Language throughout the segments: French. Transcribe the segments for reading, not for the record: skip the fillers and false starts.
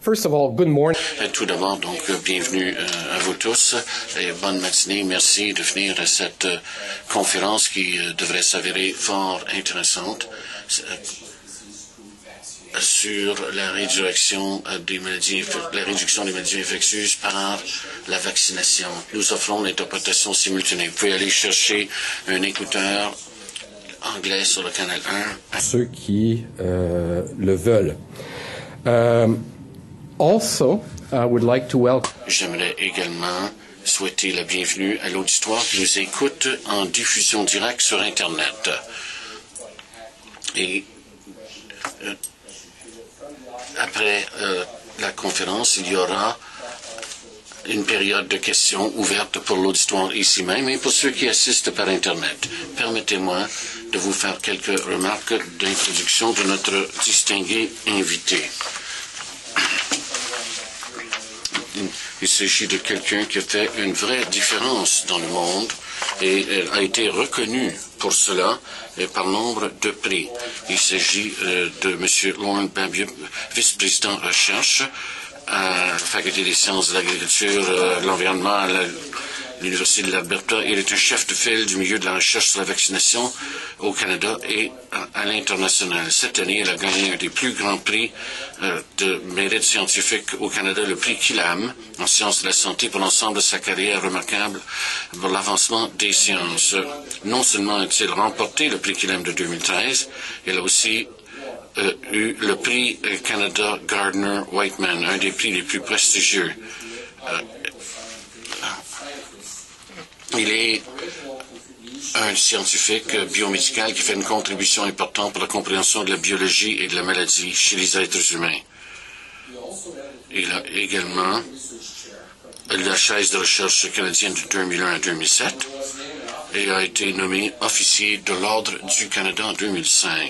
First of all, good morning. Tout d'abord, donc, bienvenue à vous tous et bonne matinée. Merci de venir à cette conférence qui devrait s'avérer fort intéressante sur la réduction des maladies infectieuses par la vaccination. Nous offrons l'interprétation simultanée. Vous pouvez aller chercher un écouteur anglais sur le canal 1. Ceux qui le veulent. J'aimerais également souhaiter la bienvenue à l'auditoire qui nous écoute en diffusion directe sur Internet. Et après la conférence, il y aura une période de questions ouverte pour l'auditoire ici même et pour ceux qui assistent par Internet. Permettez-moi de vous faire quelques remarques d'introduction de notre distingué invité. Il s'agit de quelqu'un qui a fait une vraie différence dans le monde et a été reconnu pour cela et par nombre de prix. Il s'agit de M. Lorne Babiou, vice-président recherche à la Faculté des sciences de l'agriculture, l'environnement à l'Université de l'Alberta. Il est un chef de file du milieu de la recherche sur la vaccination au Canada et à l'international. Cette année, il a gagné un des plus grands prix de mérite scientifique au Canada, le prix Killam en sciences de la santé pour l'ensemble de sa carrière remarquable pour l'avancement des sciences. Non seulement a-t-il remporté le prix Killam de 2013, il a aussi eu le prix Canada Gardner-Whiteman, un des prix les plus prestigieux. Il est un scientifique biomédical qui fait une contribution importante pour la compréhension de la biologie et de la maladie chez les êtres humains. Il a également la chaise de recherche canadienne de 2001 à 2007 et a été nommé officier de l'Ordre du Canada en 2005.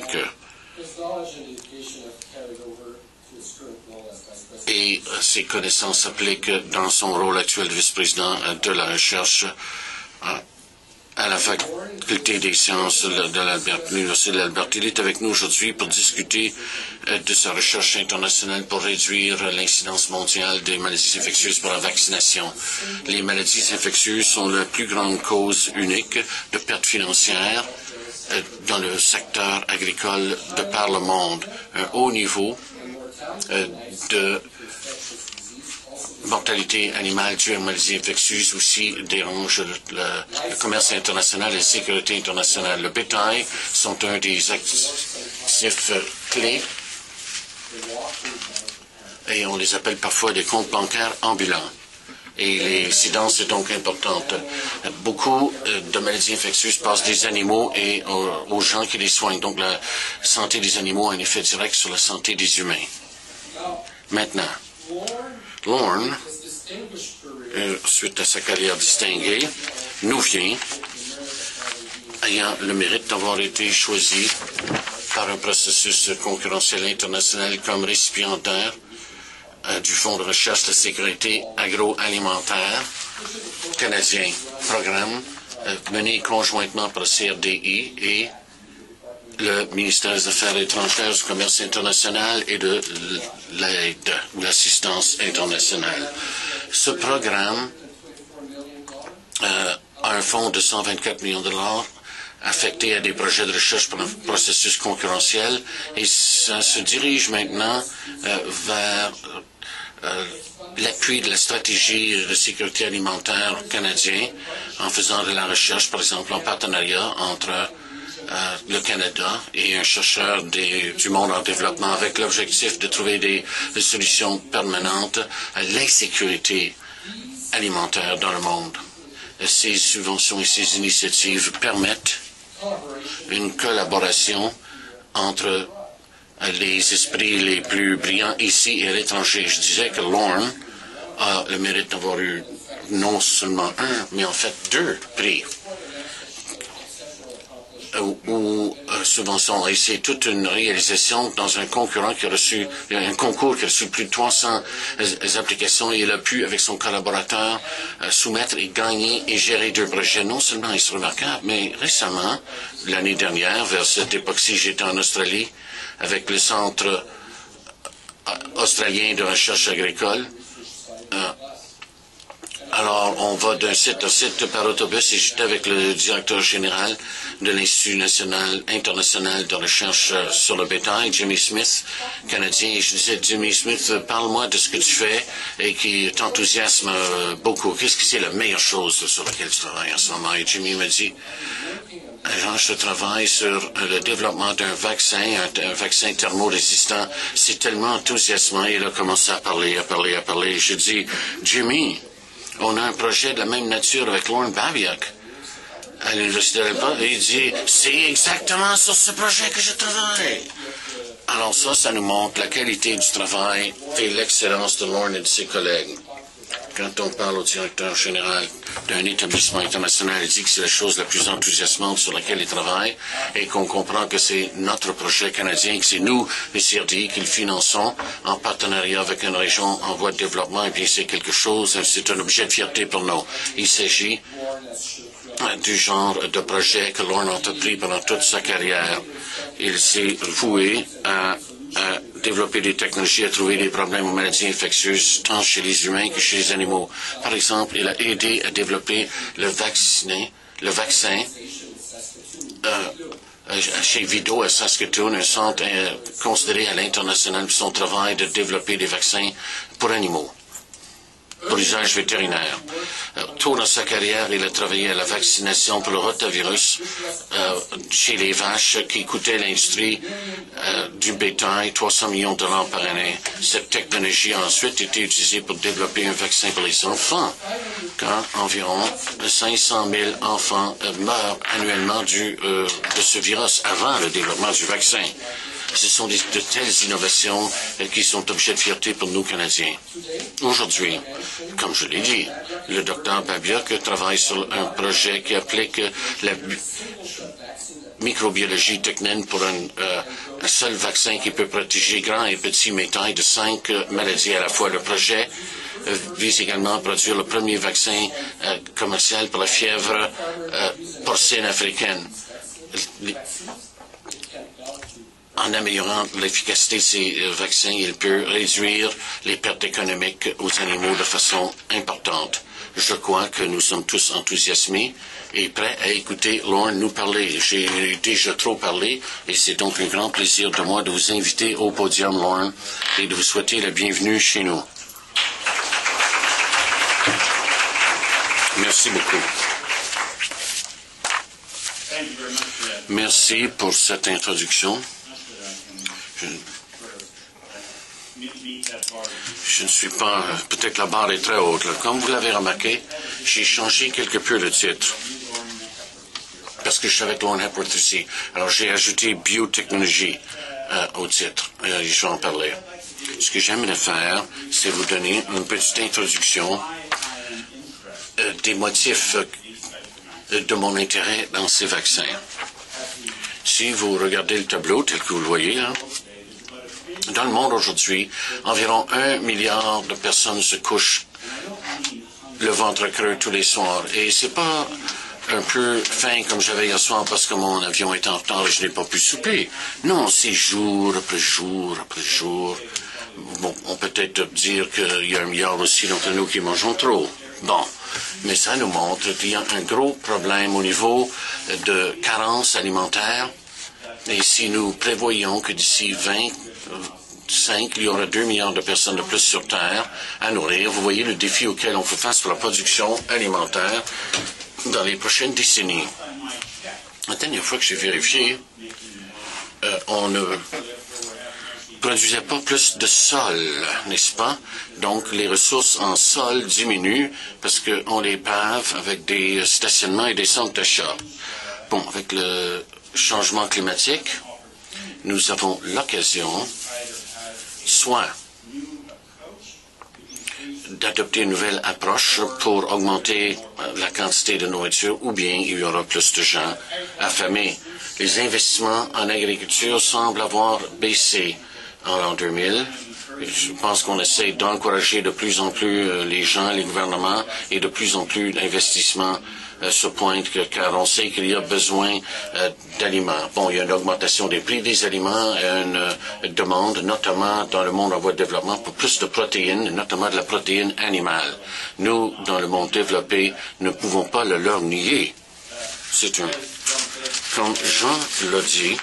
Et ses connaissances s'appliquent dans son rôle actuel de vice-président de la recherche à la Faculté des sciences de l'Université de l'Alberta. Il est avec nous aujourd'hui pour discuter de sa recherche internationale pour réduire l'incidence mondiale des maladies infectieuses par la vaccination. Les maladies infectieuses sont la plus grande cause unique de pertes financières dans le secteur agricole de par le monde. Un haut niveau de mortalité animale due à maladies infectieuses aussi dérange le commerce international et la sécurité internationale. Le bétail sont un des actifs clés et on les appelle parfois des comptes bancaires ambulants. Et l'incidence est donc importante. Beaucoup de maladies infectieuses passent des animaux et aux gens qui les soignent. Donc la santé des animaux a un effet direct sur la santé des humains. Maintenant, Lorne, suite à sa carrière distinguée, nous vient, ayant le mérite d'avoir été choisi par un processus concurrentiel international comme récipiendaire du Fonds de recherche de la sécurité agroalimentaire canadien, programme mené conjointement par le CRDI et le ministère des Affaires étrangères, du commerce international et de l'aide ou l'assistance internationale. Ce programme a un fonds de 124 millions de dollars affecté à des projets de recherche pour un processus concurrentiel et ça se dirige maintenant vers l'appui de la stratégie de sécurité alimentaire canadien en faisant de la recherche, par exemple, en partenariat entre le Canada et un chercheur du monde en développement avec l'objectif de trouver des solutions permanentes à l'insécurité alimentaire dans le monde. Ces subventions et ces initiatives permettent une collaboration entre les esprits les plus brillants ici et à l'étranger. Je disais que Lorne a le mérite d'avoir eu non seulement un, mais en fait 2 prix ou subventions. Et c'est toute une réalisation dans un concurrent qui a reçu, un concours qui a reçu plus de 300 applications et il a pu, avec son collaborateur, soumettre et gagner et gérer 2 projets. Non seulement est-ce remarquable, mais récemment, l'année dernière, vers cette époque-ci, j'étais en Australie avec le Centre australien de recherche agricole. Alors, on va d'un site à site par autobus et j'étais avec le directeur général de l'Institut international de recherche sur le bétail, Jimmy Smith, canadien. Et je disais, Jimmy Smith, parle-moi de ce que tu fais et qui t'enthousiasme beaucoup. Qu'est-ce que c'est la meilleure chose sur laquelle tu travailles en ce moment? Et Jimmy m'a dit, Jean, je travaille sur le développement d'un vaccin, un vaccin thermorésistant. C'est tellement enthousiasmant. Il a commencé à parler. Je dis, Jimmy, on a un projet de la même nature avec Lorne Babiak à l'Université d'Alberta. Et il dit, c'est exactement sur ce projet que je travaille. Alors ça nous montre la qualité du travail et l'excellence de Lorne et de ses collègues. Quand on parle au directeur général d'un établissement international, il dit que c'est la chose la plus enthousiasmante sur laquelle il travaille et qu'on comprend que c'est notre projet canadien, que c'est nous, les CRDI, qui le finançons en partenariat avec une région en voie de développement. Et bien, c'est quelque chose, c'est un objet de fierté pour nous. Il s'agit du genre de projet que Lorne a entrepris pendant toute sa carrière. Il s'est voué à développer des technologies, à trouver des problèmes aux maladies infectieuses, tant chez les humains que chez les animaux. Par exemple, il a aidé à développer le vaccin chez Vido à Saskatoon, un centre considéré à l'international pour son travail de développer des vaccins pour animaux, pour usage vétérinaire. Tôt dans sa carrière, il a travaillé à la vaccination pour le rotavirus chez les vaches qui coûtait l'industrie du bétail 300 millions de $ par année. Cette technologie a ensuite été utilisée pour développer un vaccin pour les enfants, quand environ 500 000 enfants meurent annuellement de ce virus avant le développement du vaccin. Ce sont de telles innovations qui sont objets de fierté pour nous, Canadiens. Aujourd'hui, comme je l'ai dit, le Dr Babiak travaille sur un projet qui applique la microbiologie technique pour un seul vaccin qui peut protéger grands et petits bétail de 5 maladies à la fois. Le projet vise également à produire le premier vaccin commercial pour la fièvre porcine africaine. En améliorant l'efficacité de ces vaccins, il peut réduire les pertes économiques aux animaux de façon importante. Je crois que nous sommes tous enthousiasmés et prêts à écouter Lorne nous parler. J'ai déjà trop parlé et c'est donc un grand plaisir de moi de vous inviter au podium, Lorne, et de vous souhaiter la bienvenue chez nous. Merci beaucoup. Merci pour cette introduction. Je ne suis pas... Peut-être la barre est très haute. Là. Comme vous l'avez remarqué, j'ai changé quelque peu le titre. Parce que je suis avec Lorne Hepworth ici. Alors, j'ai ajouté biotechnologie au titre. Je vais en parler. Ce que j'aimerais faire, c'est vous donner une petite introduction des motifs de mon intérêt dans ces vaccins. Si vous regardez le tableau tel que vous le voyez, là, dans le monde aujourd'hui, environ 1 milliard de personnes se couchent le ventre creux tous les soirs. Et c'est pas un peu faim comme j'avais hier soir parce que mon avion est en retard et je n'ai pas pu souper. Non, c'est jour après jour après jour. Bon, on peut peut-être dire qu'il y a 1 milliard aussi d'entre nous qui mangeons trop. Bon, mais ça nous montre qu'il y a un gros problème au niveau de carence alimentaire. Et si nous prévoyons que d'ici 2025, il y aura 2 milliards de personnes de plus sur Terre à nourrir, vous voyez le défi auquel on fait face pour la production alimentaire dans les prochaines décennies. La dernière fois que j'ai vérifié, on ne produisait pas plus de sol, n'est-ce pas? Donc, les ressources en sol diminuent parce qu'on les pave avec des stationnements et des centres d'achat. Bon, avec le changement climatique, nous avons l'occasion soit d'adopter une nouvelle approche pour augmenter la quantité de nourriture ou bien il y aura plus de gens affamés. Les investissements en agriculture semblent avoir baissé en l'an 2000 Je pense qu'on essaie d'encourager de plus en plus les gens, les gouvernements, et de plus en plus d'investissements se pointent, car on sait qu'il y a besoin d'aliments. Bon, il y a une augmentation des prix des aliments, une demande, notamment dans le monde en voie de développement, pour plus de protéines, notamment de la protéine animale. Nous, dans le monde développé, ne pouvons pas le leur nier. Comme Jean l'a dit,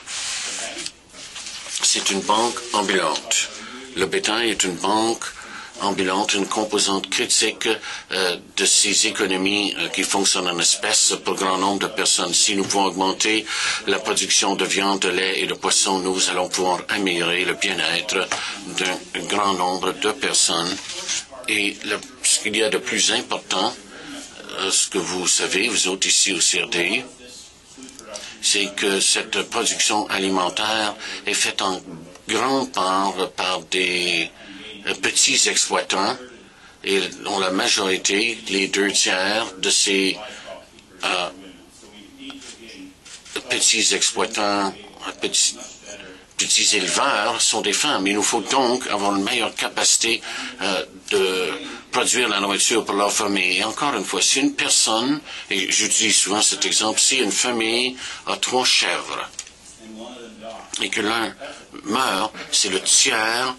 c'est une banque ambulante. Le bétail est une banque ambulante, une composante critique de ces économies qui fonctionnent en espèces pour grand nombre de personnes. Si nous pouvons augmenter la production de viande, de lait et de poisson, nous allons pouvoir améliorer le bien-être d'un grand nombre de personnes. Et ce qu'il y a de plus important, ce que vous savez, vous autres ici au CRDI, c'est que cette production alimentaire est faite en grande part par des petits exploitants et dont la majorité, les 2/3 de ces petits exploitants, petits éleveurs sont des femmes. Il nous faut donc avoir une meilleure capacité de produire la nourriture pour leur famille. Et encore une fois, si une personne, et j'utilise souvent cet exemple, si une famille a 3 chèvres et que l'un meurt, c'est le tiers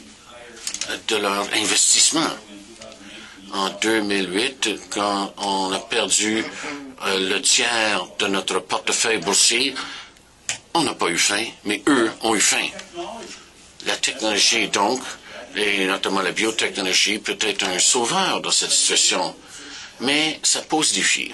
de leur investissement. En 2008, quand on a perdu le tiers de notre portefeuille boursier, on n'a pas eu faim, mais eux ont eu faim. La technologie, donc, et notamment la biotechnologie, peut être un sauveur dans cette situation. Mais ça pose défi,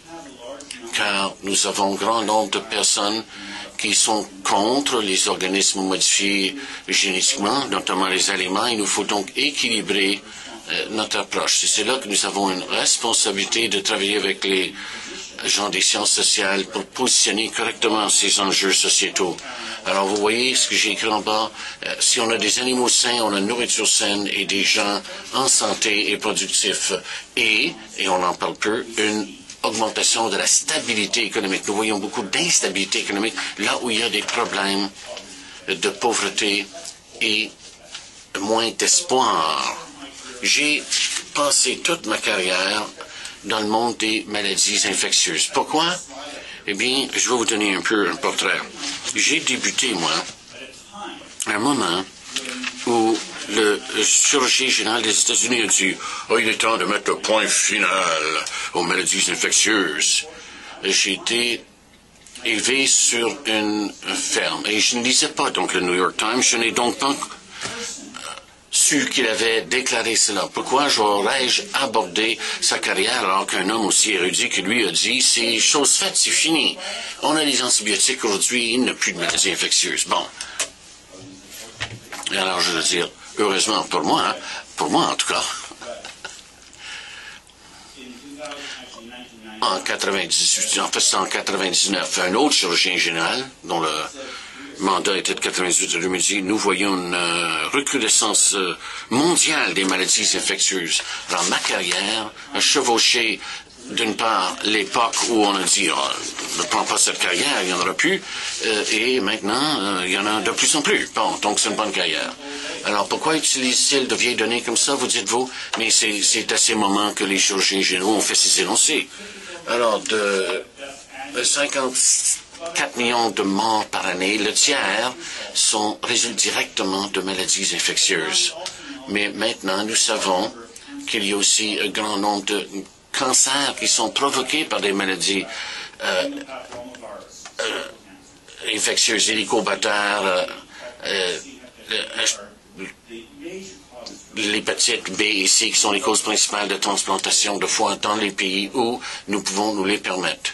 car nous avons un grand nombre de personnes qui sont contre les organismes modifiés génétiquement, notamment les aliments. Il nous faut donc équilibrer notre approche. C'est là que nous avons une responsabilité de travailler avec les gens des sciences sociales pour positionner correctement ces enjeux sociétaux. Alors, vous voyez ce que j'ai écrit en bas. Si on a des animaux sains, on a une nourriture saine et des gens en santé et productifs. Et on en parle peu, une augmentation de la stabilité économique. Nous voyons beaucoup d'instabilité économique là où il y a des problèmes de pauvreté et moins d'espoir. J'ai passé toute ma carrière dans le monde des maladies infectieuses. Pourquoi? Eh bien, je vais vous donner un peu un portrait. J'ai débuté, moi, à un moment où le chirurgien général des États-Unis a dit « Oh, il est temps de mettre le point final aux maladies infectieuses. » J'ai été élevé sur une ferme et je ne lisais pas donc le New York Times. Je n'ai donc pas su qu'il avait déclaré cela. Pourquoi j'aurais-je abordé sa carrière alors qu'un homme aussi érudit que lui a dit c'est chose faite, c'est fini. On a des antibiotiques aujourd'hui, il n'y a plus de maladies infectieuses. Bon. Et alors je veux dire, heureusement pour moi en tout cas, en 98, en fait c'était en 99, un autre chirurgien général dont le mandat était de 98 à 2010, nous voyons une recrudescence mondiale des maladies infectieuses. Alors, ma carrière a chevauché, d'une part, l'époque où on a dit ne prends pas cette carrière, il n'y en aura plus, et maintenant, il y en a de plus en plus. Bon, donc c'est une bonne carrière. Alors, pourquoi utilise-t-il de vieilles données comme ça, vous dites-vous? Mais c'est à ces moments que les chirurgiens généraux ont fait ces énoncés. Alors, de 54 millions de morts par année, le tiers résultent directement de maladies infectieuses. Mais maintenant, nous savons qu'il y a aussi un grand nombre de cancers qui sont provoqués par des maladies infectieuses, hélicobactères, l'hépatite B et C, qui sont les causes principales de transplantation de foie dans les pays où nous pouvons nous les permettre.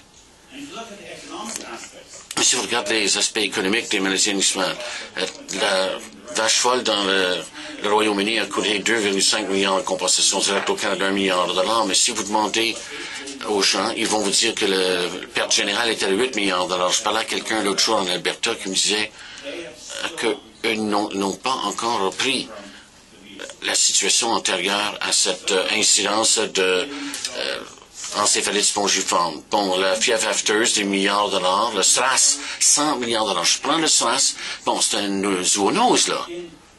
Si vous regardez les aspects économiques des maladies infectieuses, la vache folle dans le Royaume-Uni a coûté 2,5 milliards en compensation directe au Canada, 1 milliard de dollars. Mais si vous demandez aux gens, ils vont vous dire que le perte générale était à 8 milliards de dollars. Je parlais à quelqu'un l'autre jour en Alberta qui me disait qu'ils n'ont pas encore repris la situation antérieure à cette incidence de encéphalite spongiforme. Bon, la fièvre afteuse, des milliards de dollars. Le SRAS, 100 milliards de dollars. Je prends le SRAS. Bon, c'est une zoonose, là.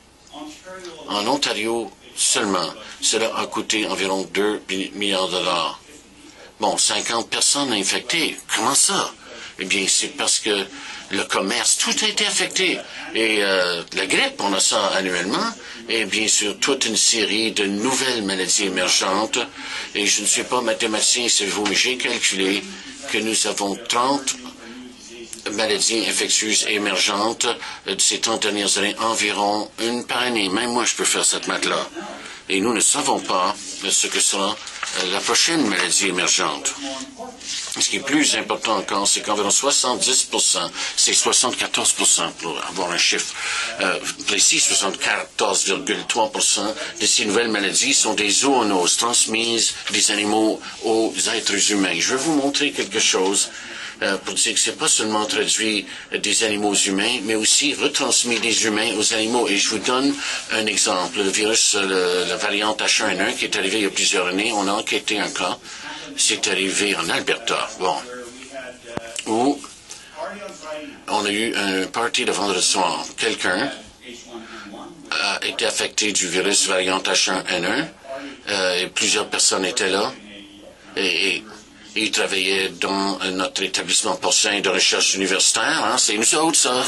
En Ontario seulement, cela a coûté environ 2 milliards de dollars. Bon, 50 personnes infectées. Comment ça? Eh bien, c'est parce que le commerce, tout a été affecté. Et la grippe, on a ça annuellement. Et bien sûr, toute une série de nouvelles maladies émergentes. Et je ne suis pas mathématicien, savez-vous, mais j'ai calculé que nous avons 30 maladies infectieuses émergentes de ces 30 dernières années, environ une par année. Même moi, je peux faire cette maths-là. Et nous ne savons pas ce que sera la prochaine maladie émergente. Ce qui est plus important encore, c'est qu'environ 70%, c'est 74% pour avoir un chiffre précis, 74,3% de ces nouvelles maladies sont des zoonoses transmises des animaux aux êtres humains. Je vais vous montrer quelque chose pour dire que ce n'est pas seulement traduit des animaux humains, mais aussi retransmis des humains aux animaux. Et je vous donne un exemple. Le virus, la variante H1N1 qui est arrivé il y a plusieurs années, on a enquêté un cas. C'est arrivé en Alberta, bon, où on a eu un party le vendredi soir. Quelqu'un a été affecté du virus variante H1N1 et plusieurs personnes étaient là. Et il travaillait dans notre établissement porcin de recherche universitaire. Hein, c'est nous autres, ça.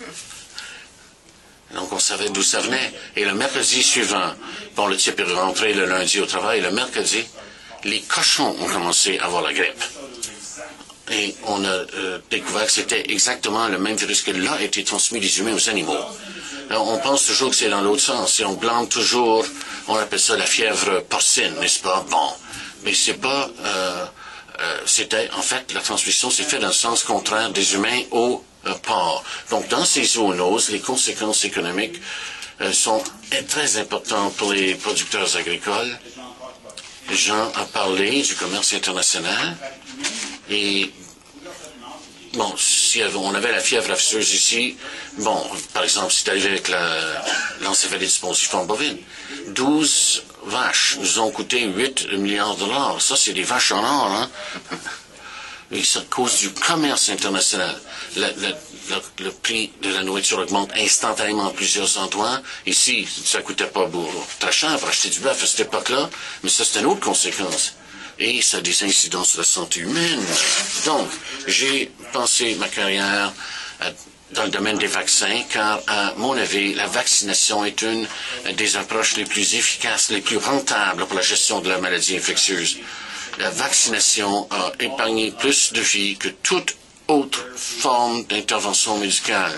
Donc, on savait d'où ça venait. Et le mercredi suivant, bon, le type est rentré le lundi au travail. Le mercredi, les cochons ont commencé à avoir la grippe. Et on a découvert que c'était exactement le même virus que là a été transmis des humains aux animaux. Alors, on pense toujours que c'est dans l'autre sens. Et on blâme toujours, on appelle ça la fièvre porcine, n'est-ce pas? Bon. Mais c'est pas... c'était, en fait, la transmission s'est faite dans le sens contraire des humains aux porcs. Donc, dans ces zoonoses, les conséquences économiques sont très importantes pour les producteurs agricoles. Jean a parlé du commerce international. Et, bon, si on avait la fièvre afteuse ici, bon, par exemple, c'est arrivé avec l'encéphalite spongiforme bovine. 12 vaches nous ont coûté 8 milliards de dollars. Ça, c'est des vaches en or, hein? Et c'est à cause du commerce international. Le prix de la nourriture augmente instantanément à plusieurs endroits. Ici, ça ne coûtait pas très cher pour acheter du bœuf à cette époque-là, mais ça, c'est une autre conséquence. Et ça a des incidences sur la santé humaine. Donc, j'ai pensé ma carrière dans le domaine des vaccins, car, à mon avis, la vaccination est une des approches les plus efficaces, les plus rentables pour la gestion de la maladie infectieuse. La vaccination a épargné plus de vies que toute autre forme d'intervention médicale,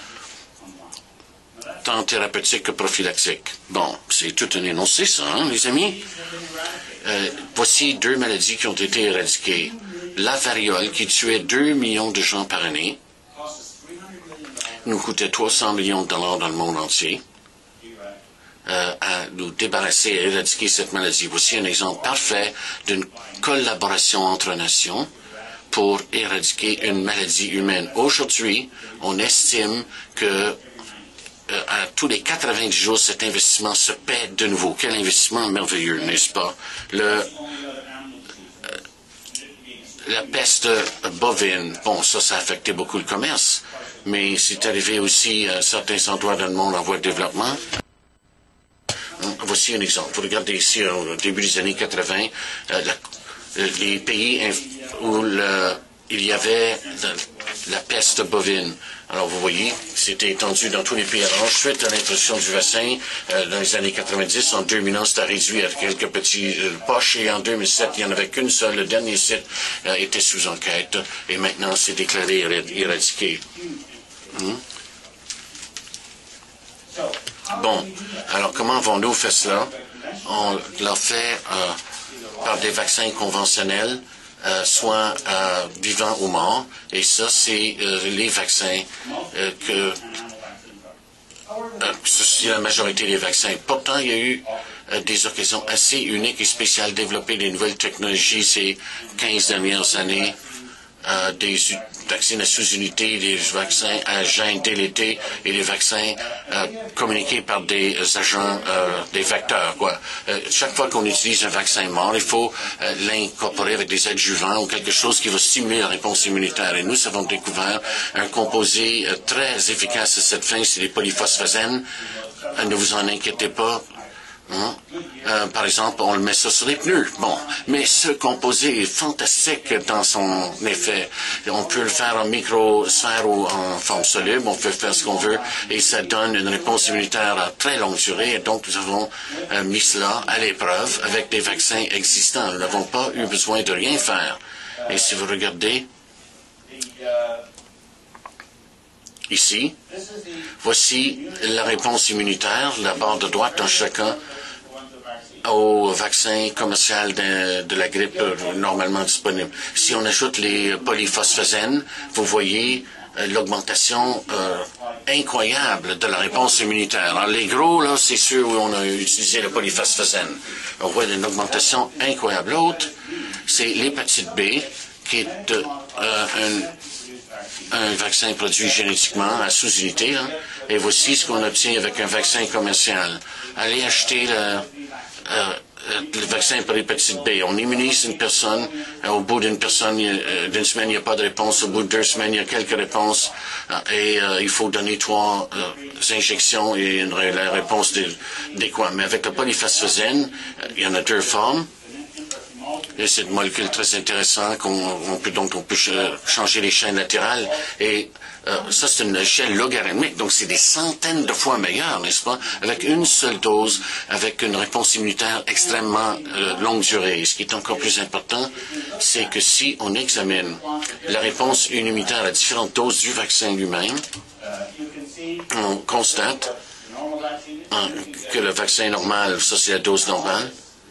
tant thérapeutique que prophylactique. Bon, c'est tout un énoncé, ça, hein, les amis? Voici 2 maladies qui ont été éradiquées. La variole, qui tuait 2 millions de gens par année, nous coûtait 300 millions de dollars dans le monde entier. À nous débarrasser et éradiquer cette maladie. Voici un exemple parfait d'une collaboration entre nations pour éradiquer une maladie humaine. Aujourd'hui, on estime que à tous les 90 jours, cet investissement se paie de nouveau. Quel investissement merveilleux, n'est-ce pas? La peste bovine, bon, ça a affecté beaucoup le commerce, mais c'est arrivé aussi à certains endroits dans le monde en voie de développement. Voici un exemple. Vous regardez ici, au début des années 80, les pays où il y avait la peste bovine. Alors, vous voyez, c'était étendu dans tous les pays. Alors, suite à l'introduction du vaccin, dans les années 90, en 2000, c'était réduit à quelques petits poches, et en 2007, il n'y en avait qu'une seule. Le dernier site était sous enquête, et maintenant, c'est déclaré éradiqué. Bon, alors comment avons-nous fait cela? On l'a fait par des vaccins conventionnels, soit vivants ou morts, et ça, c'est les vaccins c'est la majorité des vaccins. Pourtant, il y a eu des occasions assez uniques et spéciales de développer des nouvelles technologies ces 15 dernières années. des vaccins à sous-unité, des vaccins à gènes délétés et des vaccins communiqués par des agents, des vecteurs, quoi. Chaque fois qu'on utilise un vaccin mort, il faut l'incorporer avec des adjuvants ou quelque chose qui va stimuler la réponse immunitaire. Et nous avons découvert un composé très efficace à cette fin, c'est les polyphosphazènes. Ne vous en inquiétez pas. Par exemple, on le met ça sur les pneus. Bon, mais ce composé est fantastique dans son effet. On peut le faire en microsphère ou en forme soluble. On peut faire ce qu'on veut et ça donne une réponse immunitaire à très longue durée. Et donc, nous avons mis cela à l'épreuve avec des vaccins existants. Nous n'avons pas eu besoin de rien faire. Et si vous regardez ici, voici la réponse immunitaire, la barre de droite dans chacun au vaccin commercial de la grippe normalement disponible. Si on ajoute les polyphosphazènes, vous voyez l'augmentation incroyable de la réponse immunitaire. Alors, les gros, là, c'est ceux où on a utilisé le polyphosphazène. On voit une augmentation incroyable. L'autre, c'est l'hépatite B, qui est un vaccin produit génétiquement à sous-unité. Hein, et voici ce qu'on obtient avec un vaccin commercial. Allez acheter le vaccin pour l'hépatite B. On immunise une personne. Au bout d'une semaine, il n'y a pas de réponse. Au bout de 2 semaines, il y a quelques réponses. Et il faut donner 3 injections et la réponse adéquate. Mais avec le polyphosphazène, il y en a 2 formes. Et c'est une molécule très intéressante on peut changer les chaînes latérales et ça c'est une échelle logarithmique, donc c'est des centaines de fois meilleur, n'est-ce pas, avec une seule dose, avec une réponse immunitaire extrêmement longue durée. Et ce qui est encore plus important, c'est que si on examine la réponse immunitaire à différentes doses du vaccin lui-même, on constate que le vaccin normal, ça c'est la dose normale.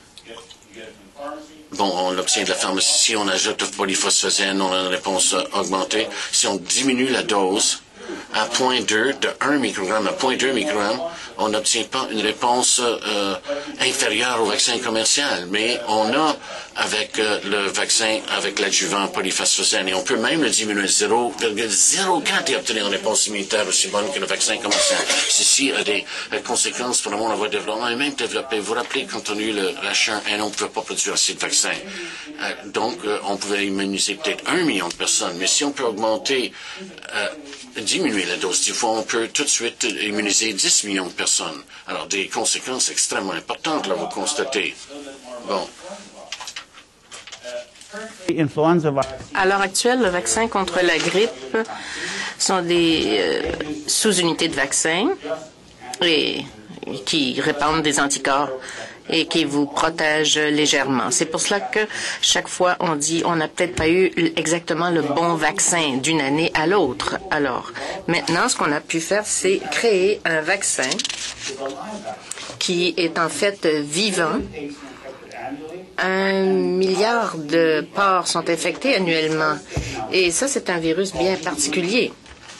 Bon, on l'obtient de la pharmacie. Si on ajoute le polyphosphazène, on a une réponse augmentée. Si on diminue la dose à 0.2, de 1 microgramme à 0.2 microgramme, on n'obtient pas une réponse inférieure au vaccin commercial. Mais on a avec le vaccin, avec l'adjuvant polyphosphazène, et on peut même le diminuer à 0,04 et obtenir une réponse immunitaire aussi bonne que le vaccin commercial. Ceci a des conséquences pour le monde en voie de développement et même développé. Vous vous rappelez, quand on a eu le H1N1, on ne pouvait pas produire assez de vaccins. Donc, on pouvait immuniser peut-être 1 million de personnes, mais si on peut augmenter, diminuer la dose 10 fois, on peut tout de suite immuniser 10 millions de personnes. Alors, des conséquences extrêmement importantes, là, vous constatez. Bon. À l'heure actuelle, le vaccin contre la grippe sont des sous-unités de vaccins et qui répandent des anticorps et qui vous protègent légèrement. C'est pour cela que chaque fois on dit on n'a peut-être pas eu exactement le bon vaccin d'une année à l'autre. Alors, maintenant, ce qu'on a pu faire, c'est créer un vaccin qui est en fait vivant. 1 milliard de porcs sont infectés annuellement. Et ça, c'est un virus bien particulier.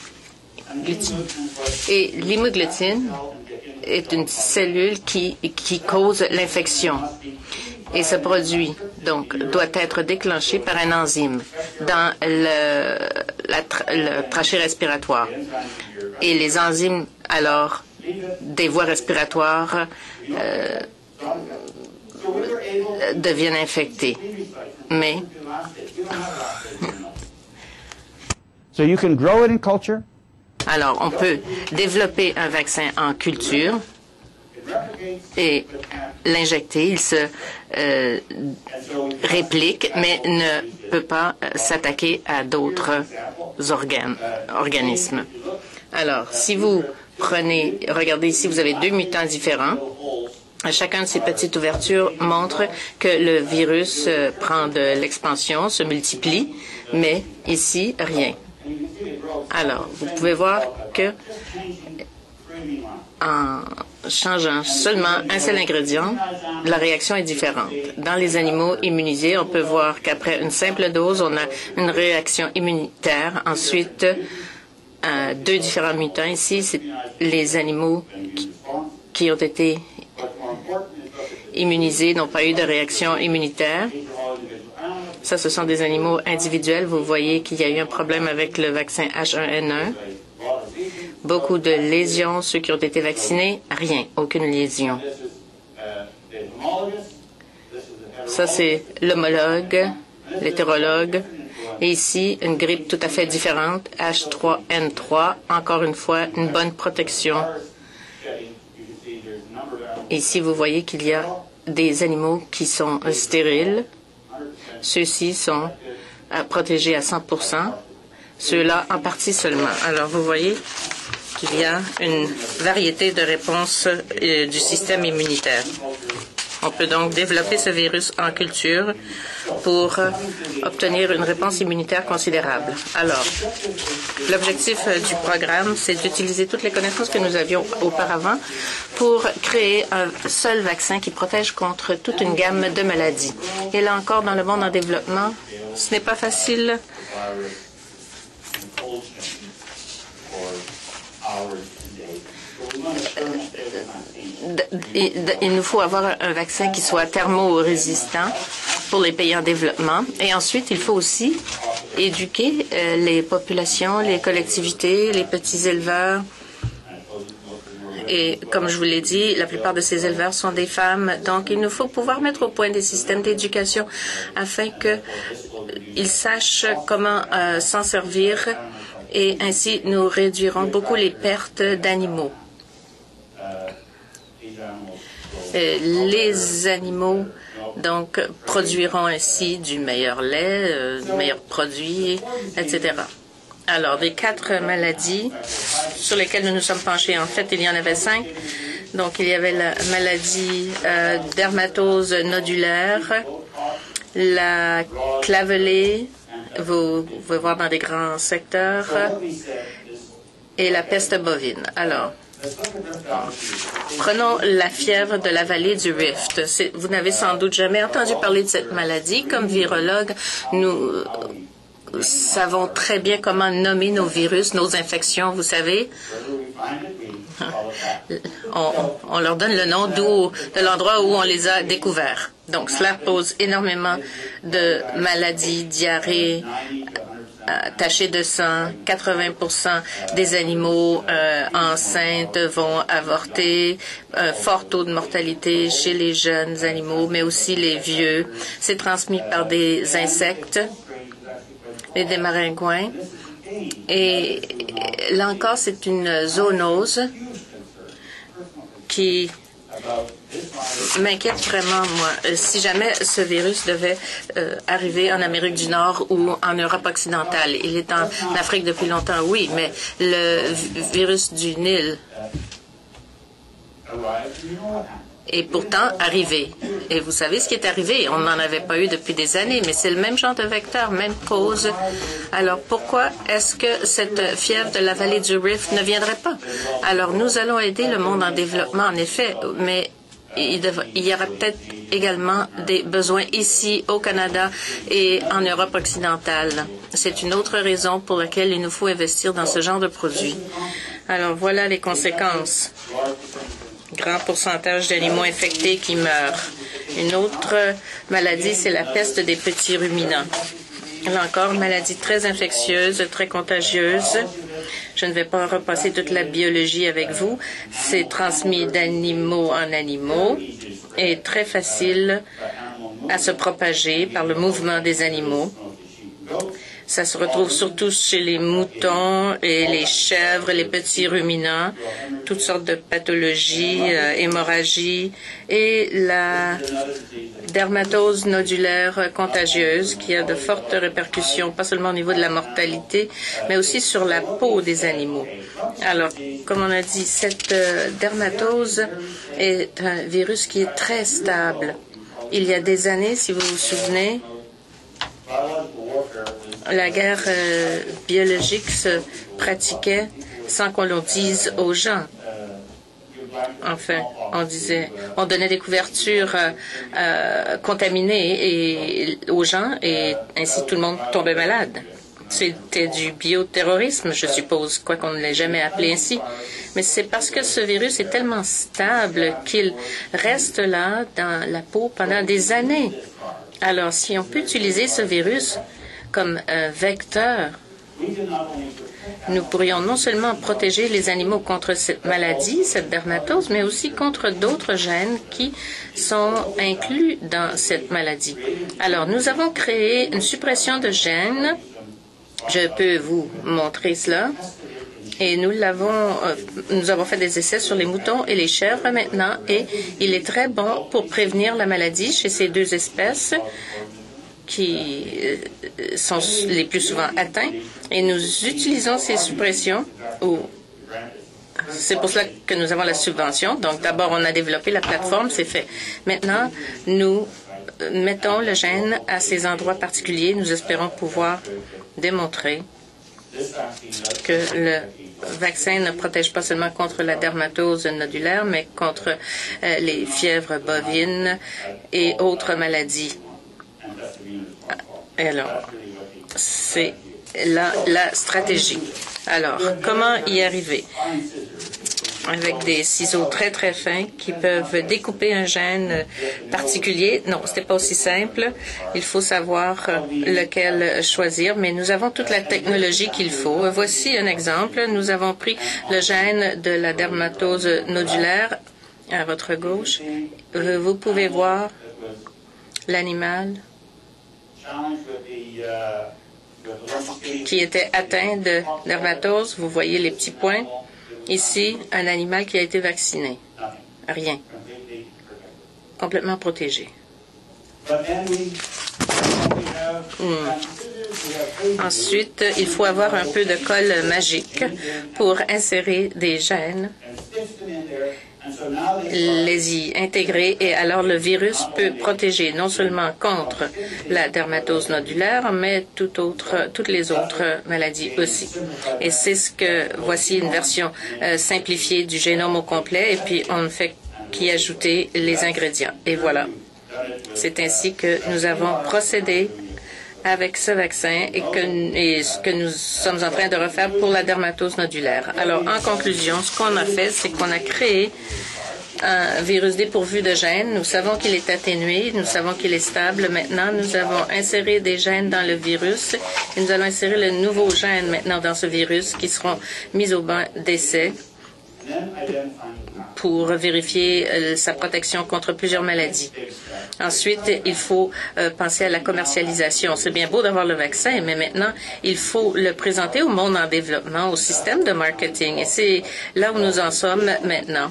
Et l'hémoglutine est une cellule qui cause l'infection. Et ce produit, donc, doit être déclenché par un enzyme dans le trachée respiratoire. Et les enzymes, alors, des voies respiratoires deviennent infectés. Mais so you can grow it in culture. Alors, on peut développer un vaccin en culture et l'injecter. Il se réplique, mais ne peut pas s'attaquer à d'autres organismes. Alors, si vous regardez ici, vous avez 2 mutants différents. Chacun de ces petites ouvertures montre que le virus prend de l'expansion, se multiplie, mais ici, rien. Alors, vous pouvez voir que en changeant seulement un seul ingrédient, la réaction est différente. Dans les animaux immunisés, on peut voir qu'après une simple dose, on a une réaction immunitaire. Ensuite, 2 différents mutants. Ici, c'est les animaux qui ont été immunisés n'ont pas eu de réaction immunitaire. Ça, ce sont des animaux individuels. Vous voyez qu'il y a eu un problème avec le vaccin H1N1. Beaucoup de lésions. Ceux qui ont été vaccinés, rien, aucune lésion. Ça, c'est l'homologue, l'hétérologue. Et ici, une grippe tout à fait différente, H3N3. Encore une fois, une bonne protection. Ici, vous voyez qu'il y a des animaux qui sont stériles. Ceux-ci sont protégés à 100%. Ceux-là, en partie seulement. Alors, vous voyez qu'il y a une variété de réponses du système immunitaire. On peut donc développer ce virus en culture pour obtenir une réponse immunitaire considérable. Alors, l'objectif du programme, c'est d'utiliser toutes les connaissances que nous avions auparavant pour créer un seul vaccin qui protège contre toute une gamme de maladies. Et là encore, dans le monde en développement, ce n'est pas facile. Il nous faut avoir un vaccin qui soit thermo-résistant pour les pays en développement. Et ensuite, il faut aussi éduquer les populations, les collectivités, les petits éleveurs. Et comme je vous l'ai dit, la plupart de ces éleveurs sont des femmes. Donc, il nous faut pouvoir mettre au point des systèmes d'éducation afin qu'ils sachent comment s'en servir. Et ainsi, nous réduirons beaucoup les pertes d'animaux. Les animaux donc produiront ainsi du meilleur lait, du meilleur produit, etc. Alors, des 4 maladies sur lesquelles nous nous sommes penchés, en fait, il y en avait 5. Donc, il y avait la maladie dermatose nodulaire, la clavelée, vous pouvez voir dans des grands secteurs, et la peste bovine. Alors, prenons la fièvre de la vallée du Rift. Vous n'avez sans doute jamais entendu parler de cette maladie. Comme virologue, nous savons très bien comment nommer nos virus, nos infections, vous savez. On leur donne le nom de l'endroit où on les a découverts. Donc, cela pose énormément de maladies, diarrhée, tachées de sang. 80% des animaux enceintes vont avorter. Fort taux de mortalité chez les jeunes animaux, mais aussi les vieux. C'est transmis par des insectes et des maringouins. Et là encore, c'est une zoonose qui m'inquiète vraiment, moi. Si jamais ce virus devait arriver en Amérique du Nord ou en Europe occidentale, il est en Afrique depuis longtemps, oui, mais le virus du Nil est pourtant arrivé. Et vous savez ce qui est arrivé? On n'en avait pas eu depuis des années, mais c'est le même genre de vecteur, même cause. Alors pourquoi est-ce que cette fièvre de la vallée du Rift ne viendrait pas? Alors nous allons aider le monde en développement, en effet, mais il y aura peut-être également des besoins ici au Canada et en Europe occidentale. C'est une autre raison pour laquelle il nous faut investir dans ce genre de produits. Alors voilà les conséquences. Grand pourcentage d'animaux infectés qui meurent. Une autre maladie, c'est la peste des petits ruminants. Là encore, maladie très infectieuse, très contagieuse. Je ne vais pas repasser toute la biologie avec vous. C'est transmis d'animaux en animaux et très facile à se propager par le mouvement des animaux. Ça se retrouve surtout chez les moutons et les chèvres, les petits ruminants, toutes sortes de pathologies, hémorragies et la dermatose nodulaire contagieuse qui a de fortes répercussions, pas seulement au niveau de la mortalité, mais aussi sur la peau des animaux. Alors, comme on a dit, cette dermatose est un virus qui est très stable. Il y a des années, si vous vous souvenez, la guerre biologique se pratiquait sans qu'on le dise aux gens. Enfin, on donnait des couvertures contaminées aux gens et ainsi tout le monde tombait malade. C'était du bioterrorisme, je suppose, quoi qu'on ne l'ait jamais appelé ainsi. Mais c'est parce que ce virus est tellement stable qu'il reste là dans la peau pendant des années. Alors, si on peut utiliser ce virus comme un vecteur, nous pourrions non seulement protéger les animaux contre cette maladie, cette dermatose, mais aussi contre d'autres gènes qui sont inclus dans cette maladie. Alors, nous avons créé une suppression de gènes. Je peux vous montrer cela. Et nous avons fait des essais sur les moutons et les chèvres maintenant, et il est très bon pour prévenir la maladie chez ces deux espèces qui sont les plus souvent atteints. Et nous utilisons ces suppressions. C'est pour cela que nous avons la subvention. Donc, d'abord, on a développé la plateforme, c'est fait. Maintenant, nous mettons le gène à ces endroits particuliers. Nous espérons pouvoir démontrer que le vaccin ne protège pas seulement contre la dermatose nodulaire, mais contre les fièvres bovines et autres maladies. Alors, c'est là la stratégie. Alors, comment y arriver? Avec des ciseaux très, très fins qui peuvent découper un gène particulier. Non, ce n'est pas aussi simple. Il faut savoir lequel choisir, mais nous avons toute la technologie qu'il faut. Voici un exemple. Nous avons pris le gène de la dermatose nodulaire à votre gauche. Vous pouvez voir l'animal qui était atteint de dermatose. Vous voyez les petits points. Ici, un animal qui a été vacciné. Rien. Complètement protégé. Ensuite, il faut avoir un peu de colle magique pour insérer des gènes, les y intégrer, et alors le virus peut protéger non seulement contre la dermatose nodulaire, mais toutes les autres maladies aussi. Et c'est ce que, voici une version simplifiée du génome au complet, et puis on ne fait qu'y ajouter les ingrédients. Et voilà. C'est ainsi que nous avons procédé avec ce vaccin et ce que nous sommes en train de refaire pour la dermatose nodulaire. Alors, en conclusion, ce qu'on a fait, c'est qu'on a créé un virus dépourvu de gènes. Nous savons qu'il est atténué, nous savons qu'il est stable. Maintenant, nous avons inséré des gènes dans le virus et nous allons insérer le nouveau gène maintenant dans ce virus qui seront mis au banc d'essai pour vérifier sa protection contre plusieurs maladies. Ensuite, il faut penser à la commercialisation. C'est bien beau d'avoir le vaccin, mais maintenant, il faut le présenter au monde en développement, au système de marketing. Et c'est là où nous en sommes maintenant.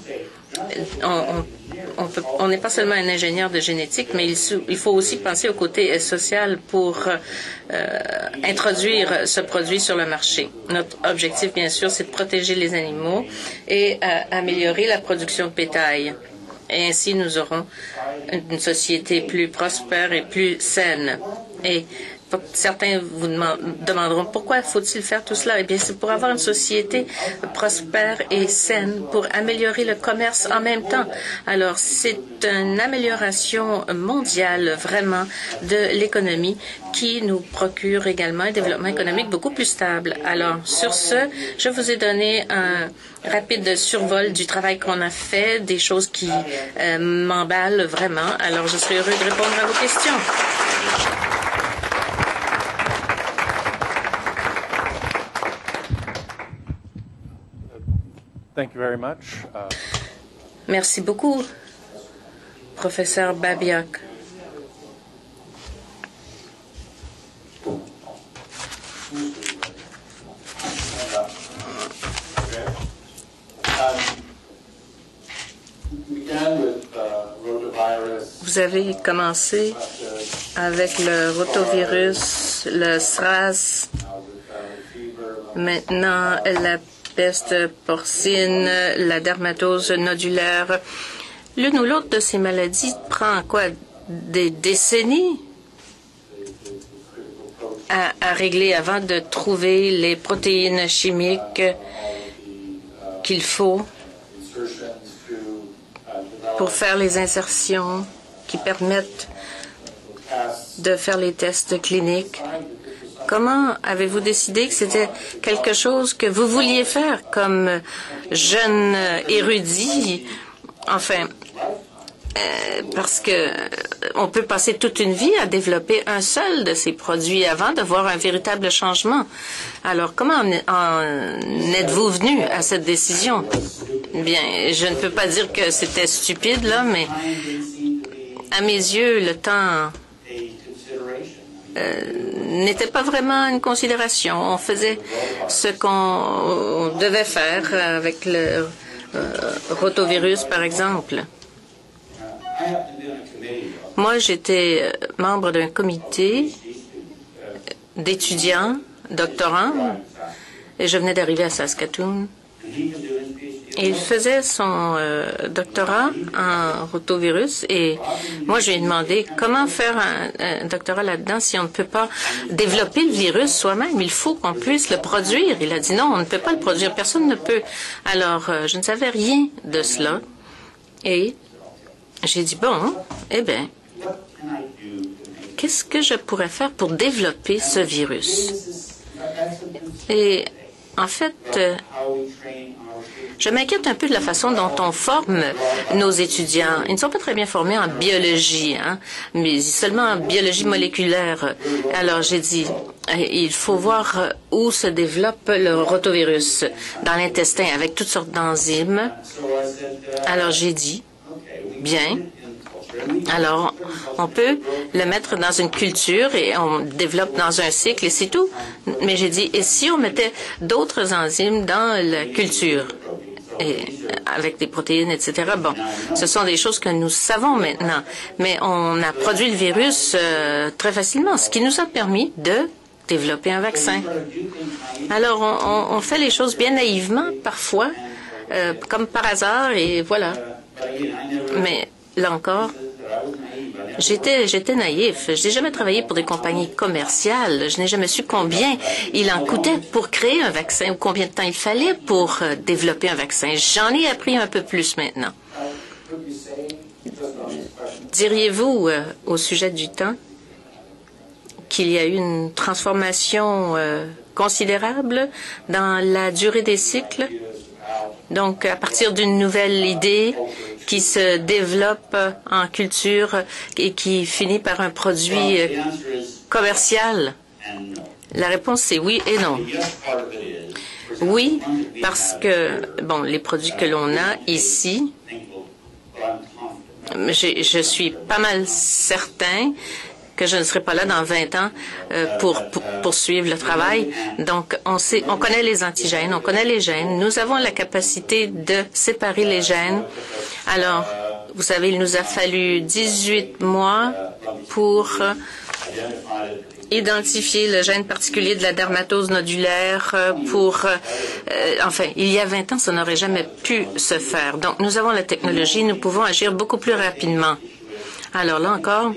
On n'est pas seulement un ingénieur de génétique, mais il faut aussi penser au côté social pour introduire ce produit sur le marché. Notre objectif, bien sûr, c'est de protéger les animaux et améliorer la production de bétail. Et ainsi, nous aurons une société plus prospère et plus saine. Et certains vous demanderont pourquoi faut-il faire tout cela? Eh bien, c'est pour avoir une société prospère et saine, pour améliorer le commerce en même temps. Alors, c'est une amélioration mondiale, vraiment, de l'économie qui nous procure également un développement économique beaucoup plus stable. Alors, sur ce, je vous ai donné un rapide survol du travail qu'on a fait, des choses qui m'emballent vraiment. Alors, je serai heureux de répondre à vos questions. Thank you very much. Merci beaucoup, professeur Babiak. Vous avez commencé avec le rotavirus, le SRAS, maintenant la peste porcine, la dermatose nodulaire. L'une ou l'autre de ces maladies prend quoi? Des décennies à régler avant de trouver les protéines chimiques qu'il faut pour faire les insertions qui permettent de faire les tests cliniques. Comment avez-vous décidé que c'était quelque chose que vous vouliez faire comme jeune érudit? Enfin, parce que on peut passer toute une vie à développer un seul de ces produits avant de voir un véritable changement. Alors, comment en êtes-vous venu à cette décision? Bien, je ne peux pas dire que c'était stupide, là, mais à mes yeux, le temps n'était pas vraiment une considération. On faisait ce qu'on devait faire avec le rotavirus, par exemple. Moi, j'étais membre d'un comité d'étudiants, doctorants, et je venais d'arriver à Saskatoon. Et il faisait son doctorat en rotavirus et moi, je lui ai demandé comment faire un doctorat là-dedans si on ne peut pas développer le virus soi-même. Il faut qu'on puisse le produire. Il a dit non, on ne peut pas le produire. Personne ne peut. Alors, je ne savais rien de cela. Et j'ai dit, bon, eh bien, qu'est-ce que je pourrais faire pour développer ce virus? Et en fait, je m'inquiète un peu de la façon dont on forme nos étudiants. Ils ne sont pas très bien formés en biologie, mais seulement en biologie moléculaire. Alors, j'ai dit, il faut voir où se développe le rotavirus dans l'intestin avec toutes sortes d'enzymes. Alors, j'ai dit, bien, alors, on peut le mettre dans une culture et on développe dans un cycle et c'est tout. Mais j'ai dit, et si on mettait d'autres enzymes dans la culture, et avec des protéines, etc. Bon, ce sont des choses que nous savons maintenant. Mais on a produit le virus très facilement, ce qui nous a permis de développer un vaccin. Alors, on fait les choses bien naïvement, parfois, comme par hasard, et voilà. Mais là encore, j'étais naïf. Je n'ai jamais travaillé pour des compagnies commerciales. Je n'ai jamais su combien il en coûtait pour créer un vaccin ou combien de temps il fallait pour développer un vaccin. J'en ai appris un peu plus maintenant. Diriez-vous au sujet du temps qu'il y a eu une transformation considérable dans la durée des cycles? Donc, à partir d'une nouvelle idée qui se développe en culture et qui finit par un produit commercial? La réponse, c'est oui et non. Oui, parce que, bon, les produits que l'on a ici, je suis pas mal certain que je ne serai pas là dans 20 ans pour poursuivre le travail. Donc, on connaît les antigènes, on connaît les gènes. Nous avons la capacité de séparer les gènes. Alors, vous savez, il nous a fallu 18 mois pour identifier le gène particulier de la dermatose nodulaire enfin, il y a 20 ans, ça n'aurait jamais pu se faire. Donc, nous avons la technologie, nous pouvons agir beaucoup plus rapidement. Alors là encore,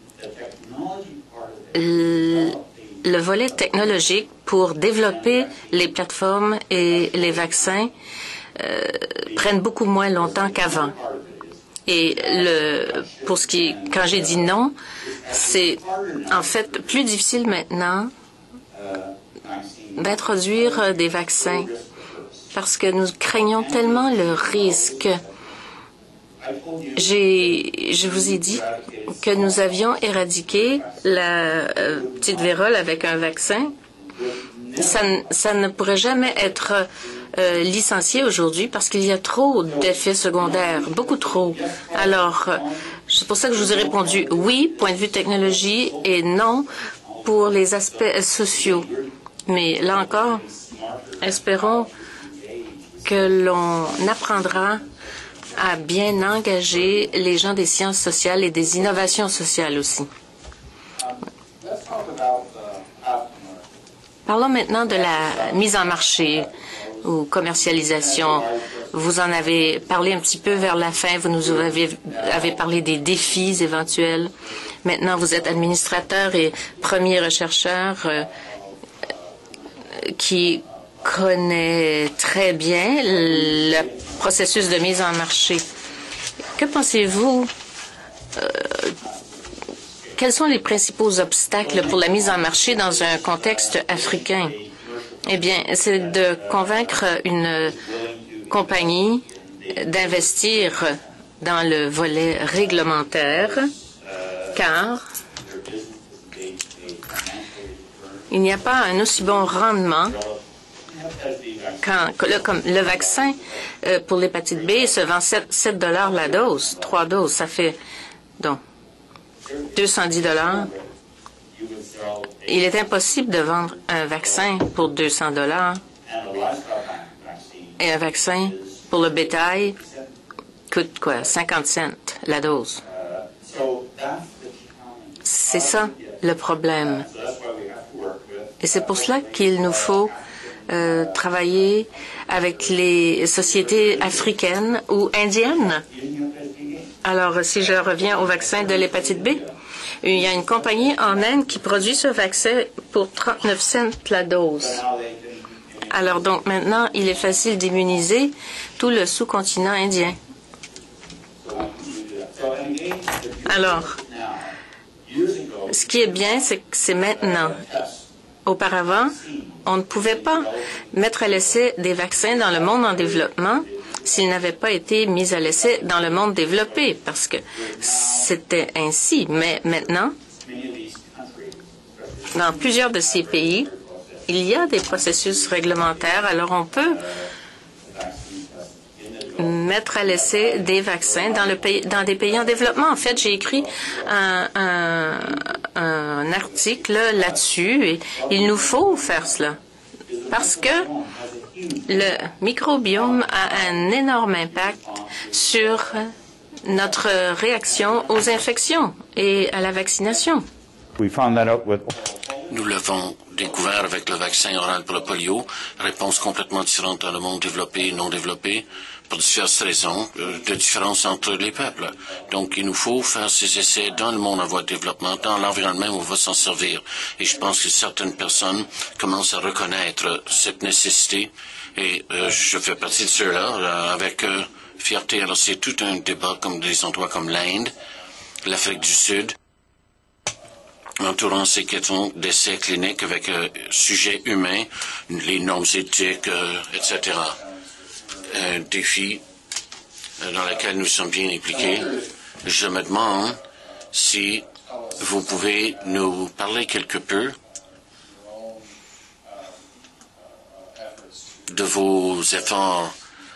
le volet technologique pour développer les plateformes et les vaccins prennent beaucoup moins longtemps qu'avant. Et quand j'ai dit non, c'est en fait plus difficile maintenant d'introduire des vaccins parce que nous craignons tellement le risque. Je vous ai dit que nous avions éradiqué la petite vérole avec un vaccin. Ça ne pourrait jamais être licencié aujourd'hui parce qu'il y a trop d'effets secondaires, beaucoup trop. Alors, c'est pour ça que je vous ai répondu oui, point de vue technologie, et non pour les aspects sociaux. Mais là encore, espérons que l'on apprendra à bien engager les gens des sciences sociales et des innovations sociales aussi. Parlons maintenant de la mise en marché ou commercialisation. Vous en avez parlé un petit peu vers la fin. Vous nous avez parlé des défis éventuels. Maintenant, vous êtes administrateur et premier rechercheur qui connaît très bien le processus de mise en marché. Que pensez-vous? Quels sont les principaux obstacles pour la mise en marché dans un contexte africain? Eh bien, c'est de convaincre une compagnie d'investir dans le volet réglementaire, car il n'y a pas un aussi bon rendement comme le vaccin pour l'hépatite B se vend 7 $ la dose, 3 doses, ça fait donc 210 $. Il est impossible de vendre un vaccin pour 200 $ et un vaccin pour le bétail coûte quoi? 50 cents la dose. C'est ça le problème. Et c'est pour cela qu'il nous faut travailler avec les sociétés africaines ou indiennes. Alors, si je reviens au vaccin de l'hépatite B, il y a une compagnie en Inde qui produit ce vaccin pour 39 cents la dose. Alors, donc, maintenant, il est facile d'immuniser tout le sous-continent indien. Alors, ce qui est bien, c'est que c'est maintenant. Auparavant, on ne pouvait pas mettre à l'essai des vaccins dans le monde en développement s'ils n'avaient pas été mis à l'essai dans le monde développé, parce que c'était ainsi. Mais maintenant, dans plusieurs de ces pays, il y a des processus réglementaires, alors on peut mettre à l'essai des vaccins dans des pays en développement. En fait, j'ai écrit un article là-dessus et il nous faut faire cela parce que le microbiome a un énorme impact sur notre réaction aux infections et à la vaccination. Nous l'avons découvert avec le vaccin oral pour le polio, réponse complètement différente dans le monde développé et non développé, pour diverses raisons de différence entre les peuples. Donc, il nous faut faire ces essais dans le monde en voie de développement, dans l'environnement où on va s'en servir. Et je pense que certaines personnes commencent à reconnaître cette nécessité. Et je fais partie de ceux-là avec fierté. Alors, c'est tout un débat comme des endroits comme l'Inde, l'Afrique du Sud, entourant ces questions d'essais cliniques avec sujets humains, les normes éthiques, etc. Un défi dans lequel nous sommes bien impliqués. Je me demande si vous pouvez nous parler quelque peu de vos efforts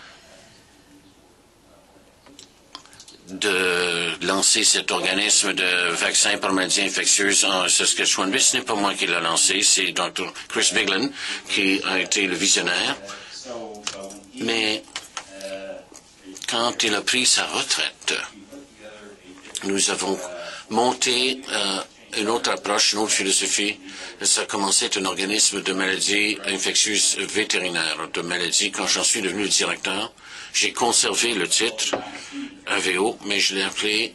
de lancer cet organisme de vaccins pour maladies infectieuses en Saskatchewan. Mais ce n'est pas moi qui l'ai lancé, c'est Dr. Chris Biglan qui a été le visionnaire. Mais quand il a pris sa retraite, nous avons monté une autre approche, une autre philosophie. Ça a commencé à être un organisme de maladies infectieuses vétérinaires, de maladies. Quand j'en suis devenu le directeur, j'ai conservé le titre AVO, mais je l'ai appelé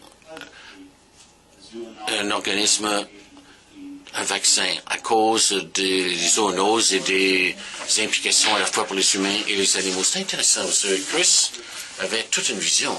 un organisme à vaccin à cause des zoonoses et des implications à la fois pour les humains et les animaux. C'est intéressant. Chris avait toute une vision.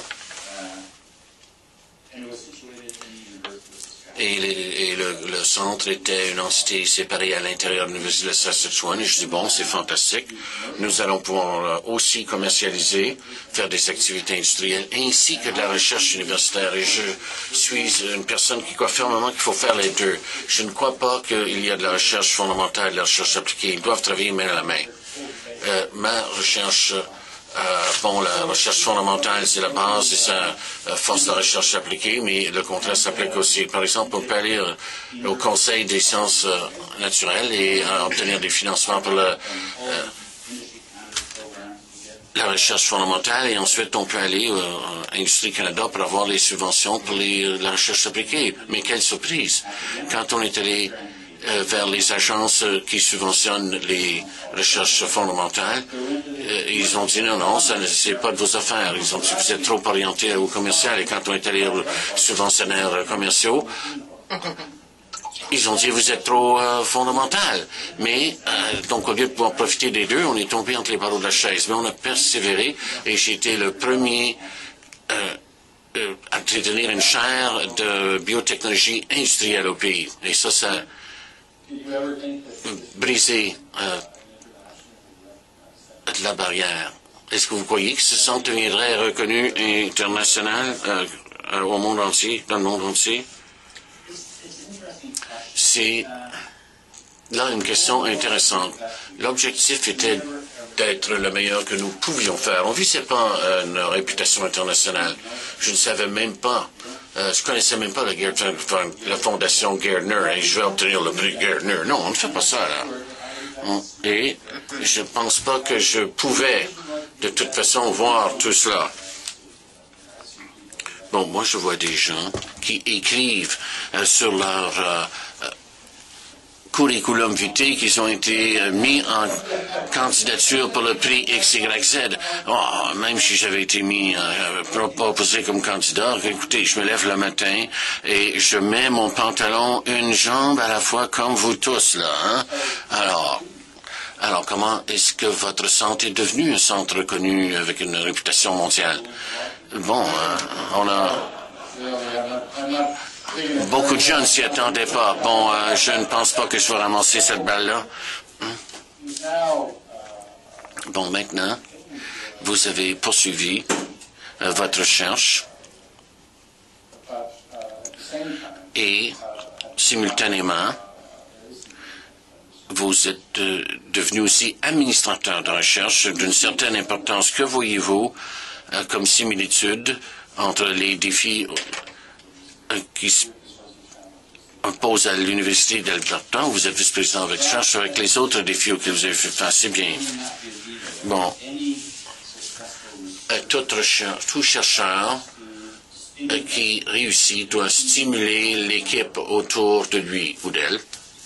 Et le centre était une entité séparée à l'intérieur de l'Université de Saskatchewan. Et je dis, bon, c'est fantastique. Nous allons pouvoir aussi commercialiser, faire des activités industrielles, ainsi que de la recherche universitaire. Et je suis une personne qui croit fermement qu'il faut faire les deux. Je ne crois pas qu'il y a de la recherche fondamentale et de la recherche appliquée. Ils doivent travailler main à la main. Ma recherche... la recherche fondamentale, c'est la base et ça force la recherche appliquée, mais le contraire s'applique aussi. Par exemple, on peut aller au Conseil des sciences naturelles et obtenir des financements pour la recherche fondamentale et ensuite on peut aller à Industrie Canada pour avoir les subventions pour la recherche appliquée. Mais quelle surprise! Quand on est allé vers les agences qui subventionnent les recherches fondamentales, ils ont dit non, ça c'est pas de vos affaires. Ils ont dit vous êtes trop orientés au commercial. Et quand on est allé aux subventionnaires commerciaux, ils ont dit vous êtes trop fondamental. Mais donc au lieu de pouvoir profiter des deux, on est tombé entre les barreaux de la chaise. Mais on a persévéré et j'ai été le premier à détenir une chaire de biotechnologie industrielle au pays. Et ça brisé la barrière Est-ce que vous croyez que ce centre deviendrait reconnu international au monde entier, dans le monde entier? C'est là une question intéressante. L'objectif était d'être le meilleur que nous pouvions faire. On ne visait pas une réputation internationale. Je ne savais même pas, je connaissais même pas la fondation Gairdner et je vais obtenir le prix Gairdner. Non, on ne fait pas ça là. Et je ne pense pas que je pouvais de toute façon voir tout cela. Bon, moi je vois des gens qui écrivent sur leur curriculum vitae qu'ils ont été mis en candidature pour le prix XYZ. Oh, même si j'avais été mis proposé comme candidat, écoutez, je me lève le matin et je mets mon pantalon une jambe à la fois comme vous tous là. Hein? Alors, comment est-ce que votre centre est devenu un centre reconnu avec une réputation mondiale? Bon, on a... Beaucoup de gens ne s'y attendaient pas. Bon, je ne pense pas que je vais ramasser cette balle-là. Bon, maintenant, vous avez poursuivi votre recherche et, simultanément, vous êtes devenu aussi administrateur de recherche d'une certaine importance. Que voyez-vous comme similitude entre les défis qui se posent à l'Université d'Alberta, où vous êtes vice-président de recherche, avec les autres défis auxquels vous avez fait face? C'est bien. Bon. Tout chercheur qui réussit doit stimuler l'équipe autour de lui ou d'elle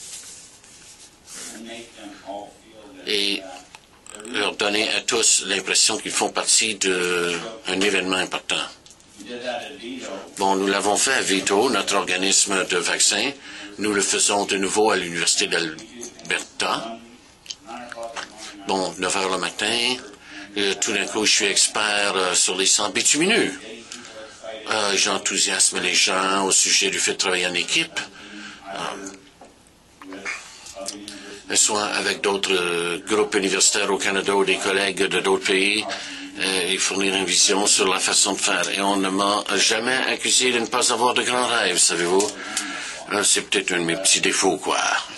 et leur donner à tous l'impression qu'ils font partie d'un événement important. Bon, nous l'avons fait à Vito, notre organisme de vaccins. Nous le faisons de nouveau à l'Université d'Alberta. Bon, 9 heures le matin, tout d'un coup, je suis expert sur les sangs bitumineux. J'enthousiasme les gens au sujet du fait de travailler en équipe. Soit avec d'autres groupes universitaires au Canada ou des collègues de d'autres pays, et fournir une vision sur la façon de faire. Et on ne m'a jamais accusé de ne pas avoir de grands rêves, savez-vous. C'est peut-être un de mes petits défauts, quoi.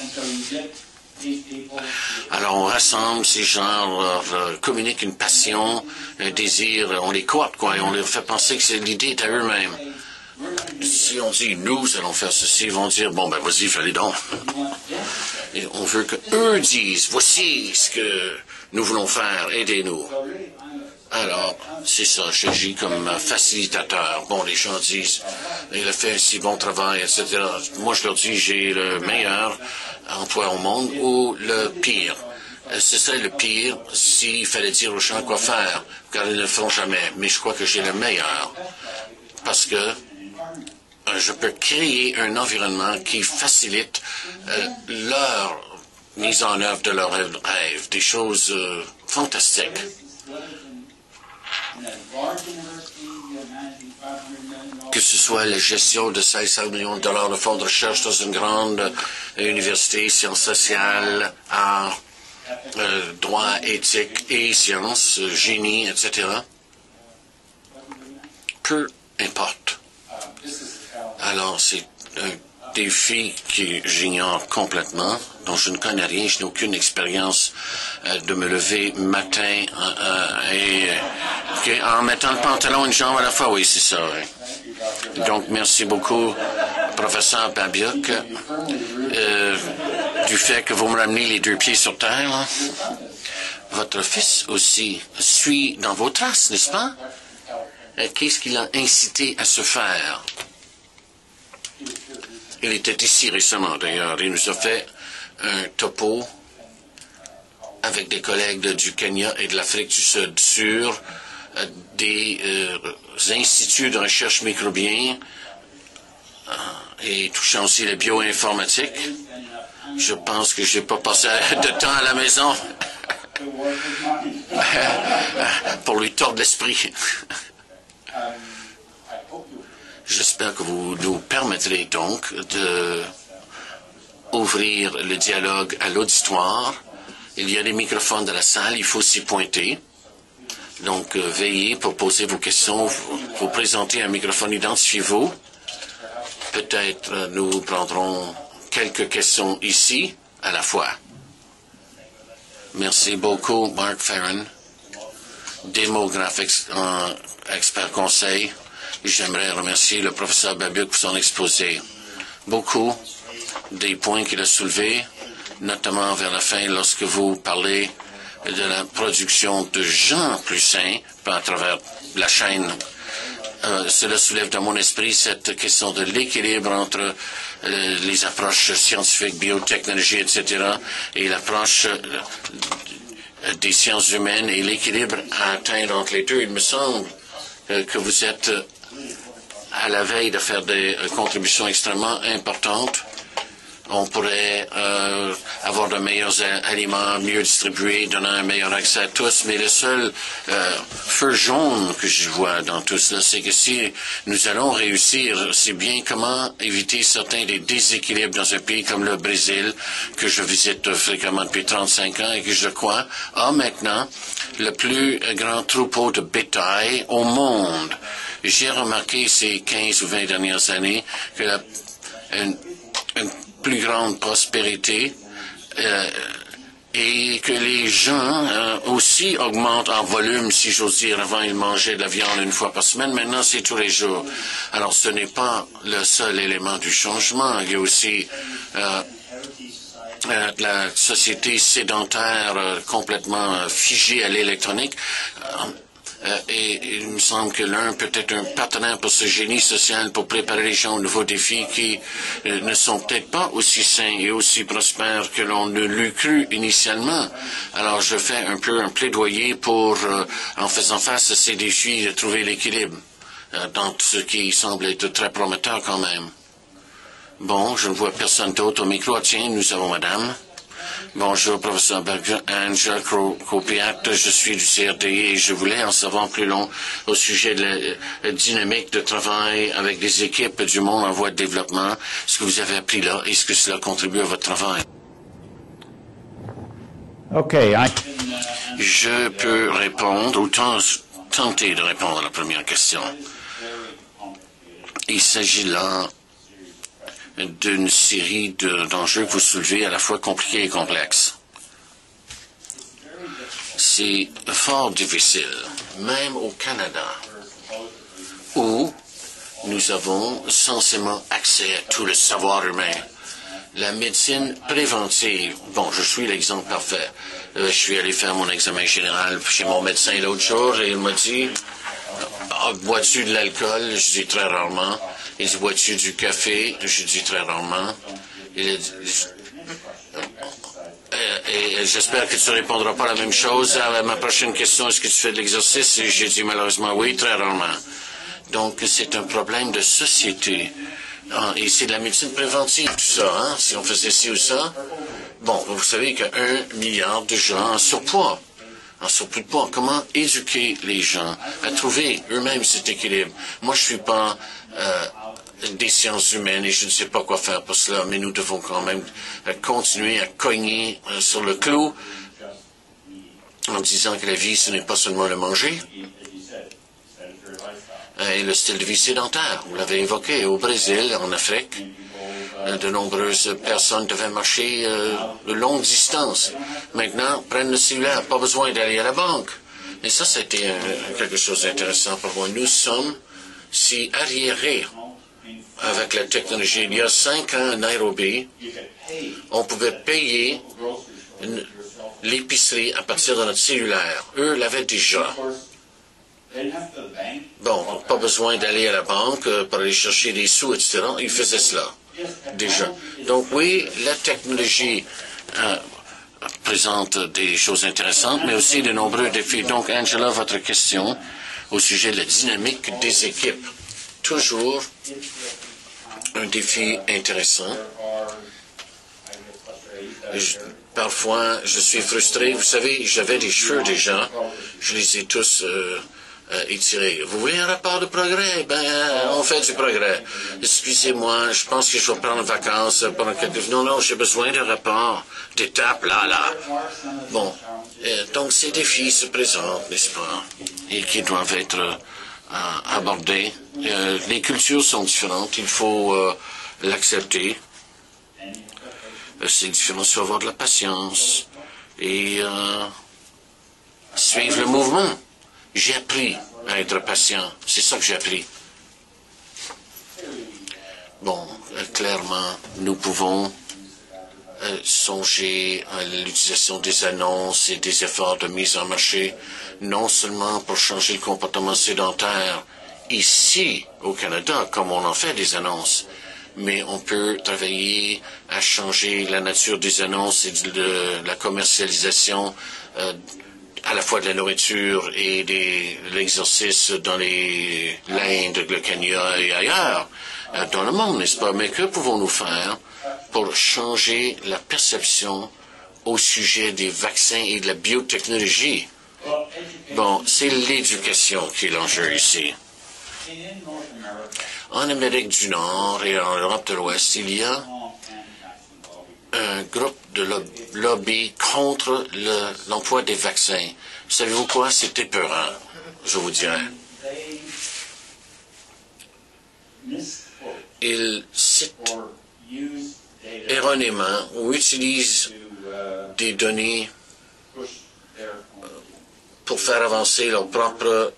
Alors on rassemble ces gens, on leur communique une passion, un désir, on les coopte, quoi, et on leur fait penser que c'est l'idée à eux-mêmes. Si on dit, nous allons faire ceci, ils vont dire, bon, ben, vas-y, fallait donc. Et on veut qu'eux disent, voici ce que nous voulons faire, aidez-nous. Alors, c'est ça, j'agis comme facilitateur. Bon, les gens disent, il a fait un si bon travail, etc. Moi, je leur dis, j'ai le meilleur emploi au monde ou le pire. Ce serait le pire s'il fallait dire aux gens quoi faire, car ils ne le feront jamais. Mais je crois que j'ai le meilleur. Parce que je peux créer un environnement qui facilite leur mise en œuvre de leurs rêves, des choses fantastiques. Que ce soit la gestion de 500 millions de dollars de fonds de recherche dans une grande université, sciences sociales, arts, droit, éthique et sciences, génie, etc. Peu importe. Alors, c'est un défi que j'ignore complètement, dont je ne connais rien, je n'ai aucune expérience de me lever matin et en mettant le pantalon une jambe à la fois. Oui, c'est ça. Oui. Donc, merci beaucoup, professeur Babioc, du fait que vous me ramenez les deux pieds sur terre. Hein. Votre fils aussi suit dans vos traces, n'est-ce pas? Qu'est-ce qui l'a incité à se faire? Il était ici récemment, d'ailleurs. Il nous a fait un topo avec des collègues du Kenya et de l'Afrique du Sud sur des instituts de recherche microbiens et touchant aussi la bioinformatique. Je pense que je n'ai pas passé de temps à la maison pour lui tordre l'esprit. J'espère que vous nous permettrez donc d'ouvrir le dialogue à l'auditoire. Il y a des microphones dans la salle, il faut s'y pointer. Donc, veillez pour poser vos questions, vous présenter un microphone, identifiez-vous. Peut-être nous prendrons quelques questions ici à la fois. Merci beaucoup, Mark Farron, démographe expert conseil. J'aimerais remercier le professeur Babiuk pour son exposé. Beaucoup des points qu'il a soulevés, notamment vers la fin, lorsque vous parlez de la production de gens plus sains à travers la chaîne. Cela soulève dans mon esprit cette question de l'équilibre entre les approches scientifiques, biotechnologie, etc., et l'approche des sciences humaines et l'équilibre à atteindre entre les deux. Il me semble que vous êtes à la veille de faire des contributions extrêmement importantes. On pourrait avoir de meilleurs aliments mieux distribués, donnant un meilleur accès à tous, mais le seul feu jaune que je vois dans tout cela, c'est que si nous allons réussir, c'est bien comment éviter certains des déséquilibres dans un pays comme le Brésil, que je visite fréquemment depuis 35 ans et que je crois a maintenant le plus grand troupeau de bétail au monde. J'ai remarqué ces 15 ou 20 dernières années que une plus grande prospérité et que les gens aussi augmentent en volume, si j'ose dire. Avant, ils mangeaient de la viande une fois par semaine. Maintenant, c'est tous les jours. Alors, ce n'est pas le seul élément du changement. Il y a aussi la société sédentaire complètement figée à l'électronique. Et il me semble que l'un peut être un partenaire pour ce génie social pour préparer les gens aux nouveaux défis qui ne sont peut-être pas aussi sains et aussi prospères que l'on ne l'eût cru initialement. Alors je fais un peu un plaidoyer pour, en faisant face à ces défis, de trouver l'équilibre dans ce qui semble être très prometteur quand même. Bon, je ne vois personne d'autre au micro. Tiens, nous avons madame. Bonjour, professeur Angela Kopiat, je suis du CRDI et je voulais en savoir plus long au sujet de la dynamique de travail avec des équipes du monde en voie de développement, ce que vous avez appris là, est-ce que cela contribue à votre travail? Je peux répondre ou tenter de répondre à la première question. Il s'agit là d'une série d'enjeux que vous soulevez à la fois compliqués et complexes. C'est fort difficile, même au Canada, où nous avons censément accès à tout le savoir humain. La médecine préventive, bon, je suis l'exemple parfait. Je suis allé faire mon examen général chez mon médecin l'autre jour et il m'a dit « Bois-tu de l'alcool? » Je dis très rarement. Il dit, bois-tu du café? Je dis très rarement. Et j'espère que tu ne répondras pas la même chose à ma prochaine question. Est-ce que tu fais de l'exercice? Et j'ai dit malheureusement oui, très rarement. Donc, c'est un problème de société. Et c'est de la médecine préventive, tout ça, hein? Si on faisait ci ou ça. Bon, vous savez qu'il y a 1 milliard de gens en surpoids. En surplus de poids. Comment éduquer les gens à trouver eux-mêmes cet équilibre? Moi, je ne suis pas des sciences humaines et je ne sais pas quoi faire pour cela, mais nous devons quand même continuer à cogner sur le clou en disant que la vie, ce n'est pas seulement le manger et le style de vie sédentaire. Vous l'avez évoqué au Brésil, en Afrique. De nombreuses personnes devaient marcher de longues distances. Maintenant, prennent le cellulaire, pas besoin d'aller à la banque. Et ça, c'était quelque chose d'intéressant pour moi. Nous sommes si arriérés avec la technologie. Il y a 5 ans à Nairobi, on pouvait payer l'épicerie à partir de notre cellulaire. Eux l'avaient déjà. Bon, pas besoin d'aller à la banque pour aller chercher des sous, etc. Ils faisaient cela déjà. Donc oui, la technologie présente des choses intéressantes, mais aussi de nombreux défis. Donc, Angela, votre question au sujet de la dynamique des équipes. Toujours un défi intéressant. Parfois, je suis frustré. Vous savez, j'avais des cheveux déjà. Je les ai tous étiré. Vous voulez un rapport de progrès? On fait du progrès. Excusez-moi, je pense que je vais prendre vacances pendant quelques... Non, j'ai besoin d'un rapport d'étape, là. Bon, donc ces défis se présentent, n'est-ce pas? Et qui doivent être abordés. Les cultures sont différentes, il faut l'accepter. Ces différences, il faut avoir de la patience et suivre le mouvement. J'ai appris à être patient. C'est ça que j'ai appris. Bon, clairement, nous pouvons songer à l'utilisation des annonces et des efforts de mise en marché, non seulement pour changer le comportement sédentaire ici au Canada, comme on en fait des annonces, mais on peut travailler à changer la nature des annonces et de la commercialisation à la fois de la nourriture et de l'exercice dans l'Inde, le Kenya et ailleurs dans le monde, n'est-ce pas? Mais que pouvons-nous faire pour changer la perception au sujet des vaccins et de la biotechnologie? Bon, c'est l'éducation qui est l'enjeu ici. En Amérique du Nord et en Europe de l'Ouest, il y a un groupe de lobby contre l'emploi des vaccins. Savez-vous quoi? C'est épeurant, je vous dirais. Ils citent erronément ou utilisent des données pour faire avancer leurs propres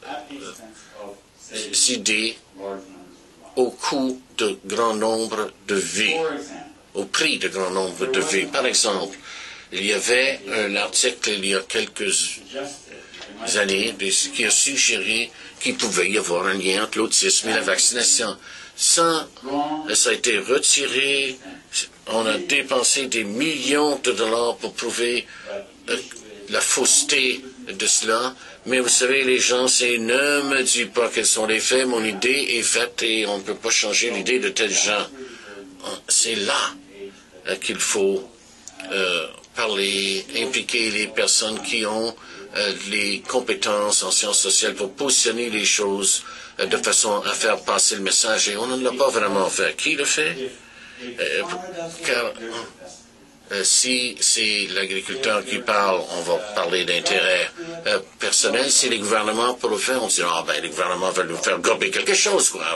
idées au coût de grand nombre de vies, au prix de grand nombre de vies. Par exemple, il y avait un article il y a quelques années qui a suggéré qu'il pouvait y avoir un lien entre l'autisme et la vaccination. Ça a été retiré. On a dépensé des millions de dollars pour prouver la fausseté de cela. Mais vous savez, les gens, ne me dis pas quels sont les faits. Mon idée est faite et on ne peut pas changer l'idée de tels gens. C'est là qu'il faut parler, impliquer les personnes qui ont les compétences en sciences sociales pour positionner les choses de façon à faire passer le message. Et on ne l'a pas vraiment fait. Qui le fait? Car si c'est l'agriculteur qui parle, on va parler d'intérêt personnel. Si les gouvernements pour le faire, on dit les gouvernements veulent nous faire gober quelque chose, quoi.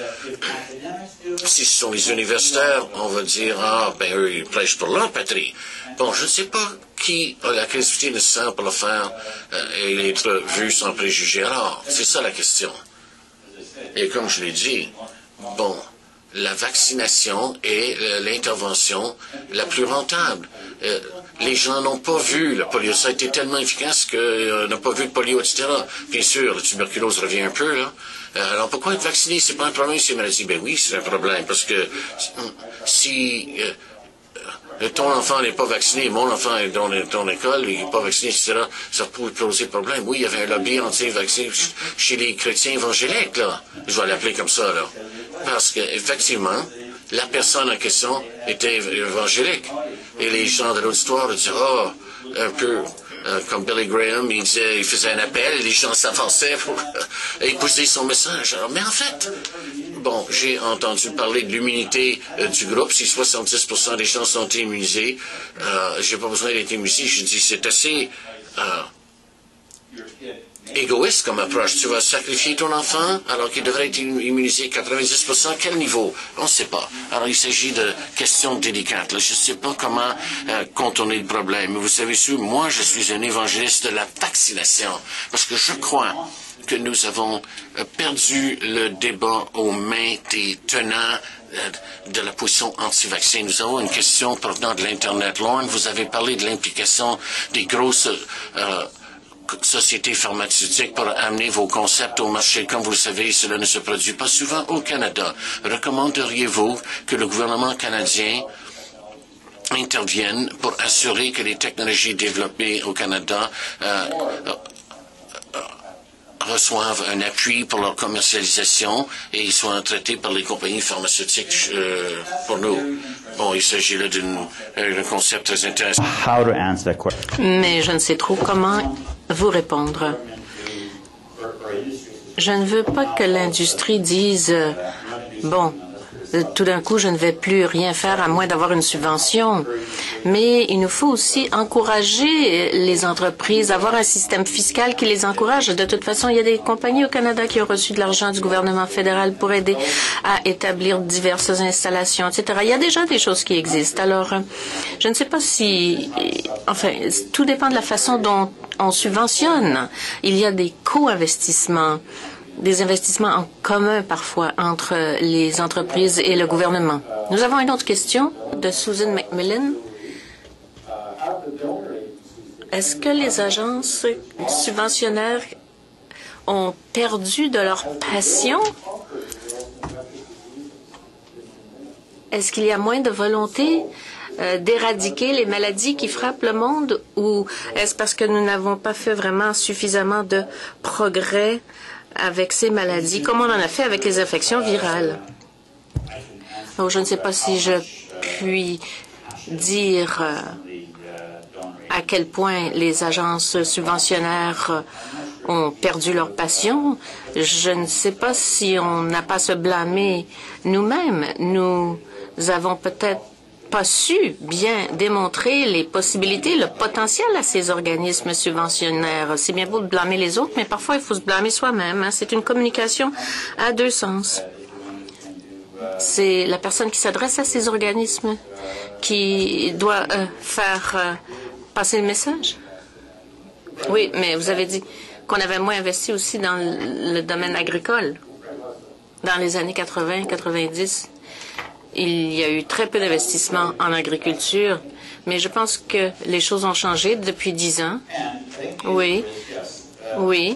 Si ce sont les universitaires, on va dire eux ils prêchent pour leur patrie. Bon, je ne sais pas qui a la créativité nécessaire pour le faire et être vu sans préjugés. Alors, c'est ça la question. Et comme je l'ai dit, la vaccination est l'intervention la plus rentable. Les gens n'ont pas vu le polio. Ça a été tellement efficace qu'on n'a pas vu le polio, etc. Bien sûr, la tuberculose revient un peu, là. Alors, pourquoi être vacciné? C'est pas un problème, ces maladies. Ben oui, c'est un problème, parce que si ton enfant n'est pas vacciné, mon enfant est dans ton école, il n'est pas vacciné, etc., ça peut poser problème. Oui, il y avait un lobby anti-vaccin chez les chrétiens évangéliques, là. Je vais l'appeler comme ça, là. Parce que, effectivement, la personne en question était évangélique. Et les gens de l'auditoire disaient, un peu comme Billy Graham, il faisait un appel, et les gens s'avançaient pour épouser son message. Alors, mais en fait, j'ai entendu parler de l'immunité du groupe. Si 70% des gens sont immunisés, j'ai pas besoin d'être immunisé. Je dis, c'est assez égoïste comme approche. Tu vas sacrifier ton enfant alors qu'il devrait être immunisé 90%. Quel niveau? On ne sait pas. Alors, il s'agit de questions délicates. Là. Je ne sais pas comment contourner le problème. Mais vous savez, moi, je suis un évangéliste de la vaccination parce que je crois que nous avons perdu le débat aux mains des tenants de la position anti-vaccin. Nous avons une question provenant de l'Internet. Lauren, vous avez parlé de l'implication des grosses sociétés pharmaceutiques pour amener vos concepts au marché. Comme vous le savez, cela ne se produit pas souvent au Canada. Recommanderiez-vous que le gouvernement canadien intervienne pour assurer que les technologies développées au Canada reçoivent un appui pour leur commercialisation et soient traités par les compagnies pharmaceutiques pour nous? Il s'agit là d'un concept très intéressant. Mais je ne sais trop comment vous répondre. Je ne veux pas que l'industrie dise bon, tout d'un coup, je ne vais plus rien faire à moins d'avoir une subvention. Mais il nous faut aussi encourager les entreprises, avoir un système fiscal qui les encourage. De toute façon, il y a des compagnies au Canada qui ont reçu de l'argent du gouvernement fédéral pour aider à établir diverses installations, etc. Il y a déjà des choses qui existent. Alors, je ne sais pas si... Enfin, tout dépend de la façon dont on subventionne. Il y a des co-investissements, des investissements en commun parfois entre les entreprises et le gouvernement. Nous avons une autre question de Susan McMillan. Est-ce que les agences subventionnaires ont perdu de leur passion? Est-ce qu'il y a moins de volonté d'éradiquer les maladies qui frappent le monde, ou est-ce parce que nous n'avons pas fait vraiment suffisamment de progrès avec ces maladies, comme on en a fait avec les infections virales? Donc, je ne sais pas si je puis dire à quel point les agences subventionnaires ont perdu leur passion. Je ne sais pas si on n'a pas à se blâmer nous-mêmes. Nous avons peut-être pas su bien démontrer les possibilités, le potentiel à ces organismes subventionnaires. C'est bien beau de blâmer les autres, mais parfois il faut se blâmer soi-même. C'est une communication à deux sens. C'est la personne qui s'adresse à ces organismes qui doit faire passer le message. Oui, mais vous avez dit qu'on avait moins investi aussi dans le domaine agricole. Dans les années 80-90, il y a eu très peu d'investissements en agriculture, mais je pense que les choses ont changé depuis 10 ans. Oui, oui.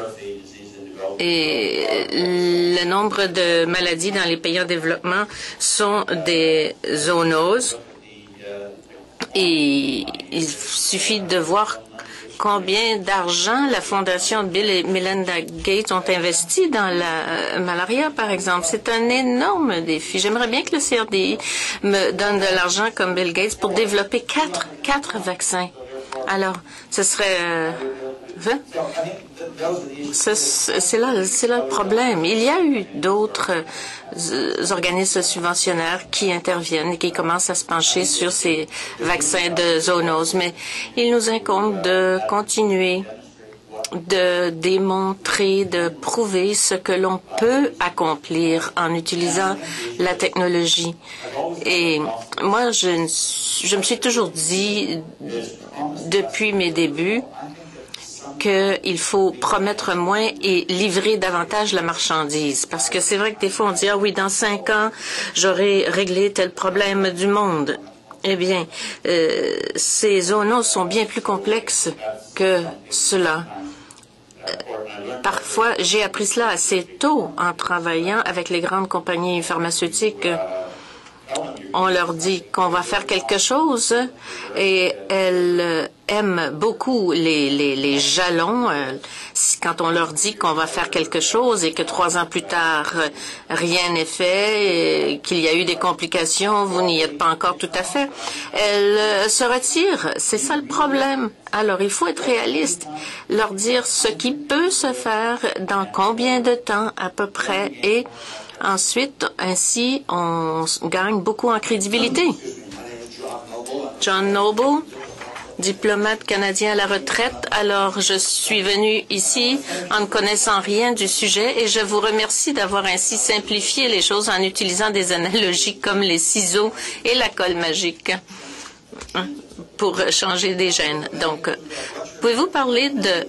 Et le nombre de maladies dans les pays en développement sont des zoonoses. Et il suffit de voir combien d'argent la Fondation Bill et Melinda Gates ont investi dans la malaria, par exemple. C'est un énorme défi. J'aimerais bien que le CRDI me donne de l'argent comme Bill Gates pour développer quatre vaccins. Alors, ce serait... C'est là le problème. Il y a eu d'autres organismes subventionnaires qui interviennent et qui commencent à se pencher sur ces vaccins de zoonose, mais il nous incombe de continuer de démontrer, de prouver ce que l'on peut accomplir en utilisant la technologie. Et moi, je me suis toujours dit, depuis mes débuts, qu'il faut promettre moins et livrer davantage la marchandise. Parce que c'est vrai que des fois, on dit, ah oui, dans 5 ans, j'aurai réglé tel problème du monde. Eh bien, ces zoonoses sont bien plus complexes que cela. Parfois, j'ai appris cela assez tôt en travaillant avec les grandes compagnies pharmaceutiques. On leur dit qu'on va faire quelque chose et elles aiment beaucoup les jalons. Quand on leur dit qu'on va faire quelque chose et que 3 ans plus tard, rien n'est fait, qu'il y a eu des complications, vous n'y êtes pas encore tout à fait, elles se retirent. C'est ça le problème. Alors, il faut être réaliste, leur dire ce qui peut se faire, dans combien de temps à peu près, et ensuite, ainsi, on gagne beaucoup en crédibilité. John Noble, diplomate canadien à la retraite. Alors, je suis venu ici en ne connaissant rien du sujet et je vous remercie d'avoir ainsi simplifié les choses en utilisant des analogies comme les ciseaux et la colle magique pour changer des gènes. Donc, pouvez-vous parler de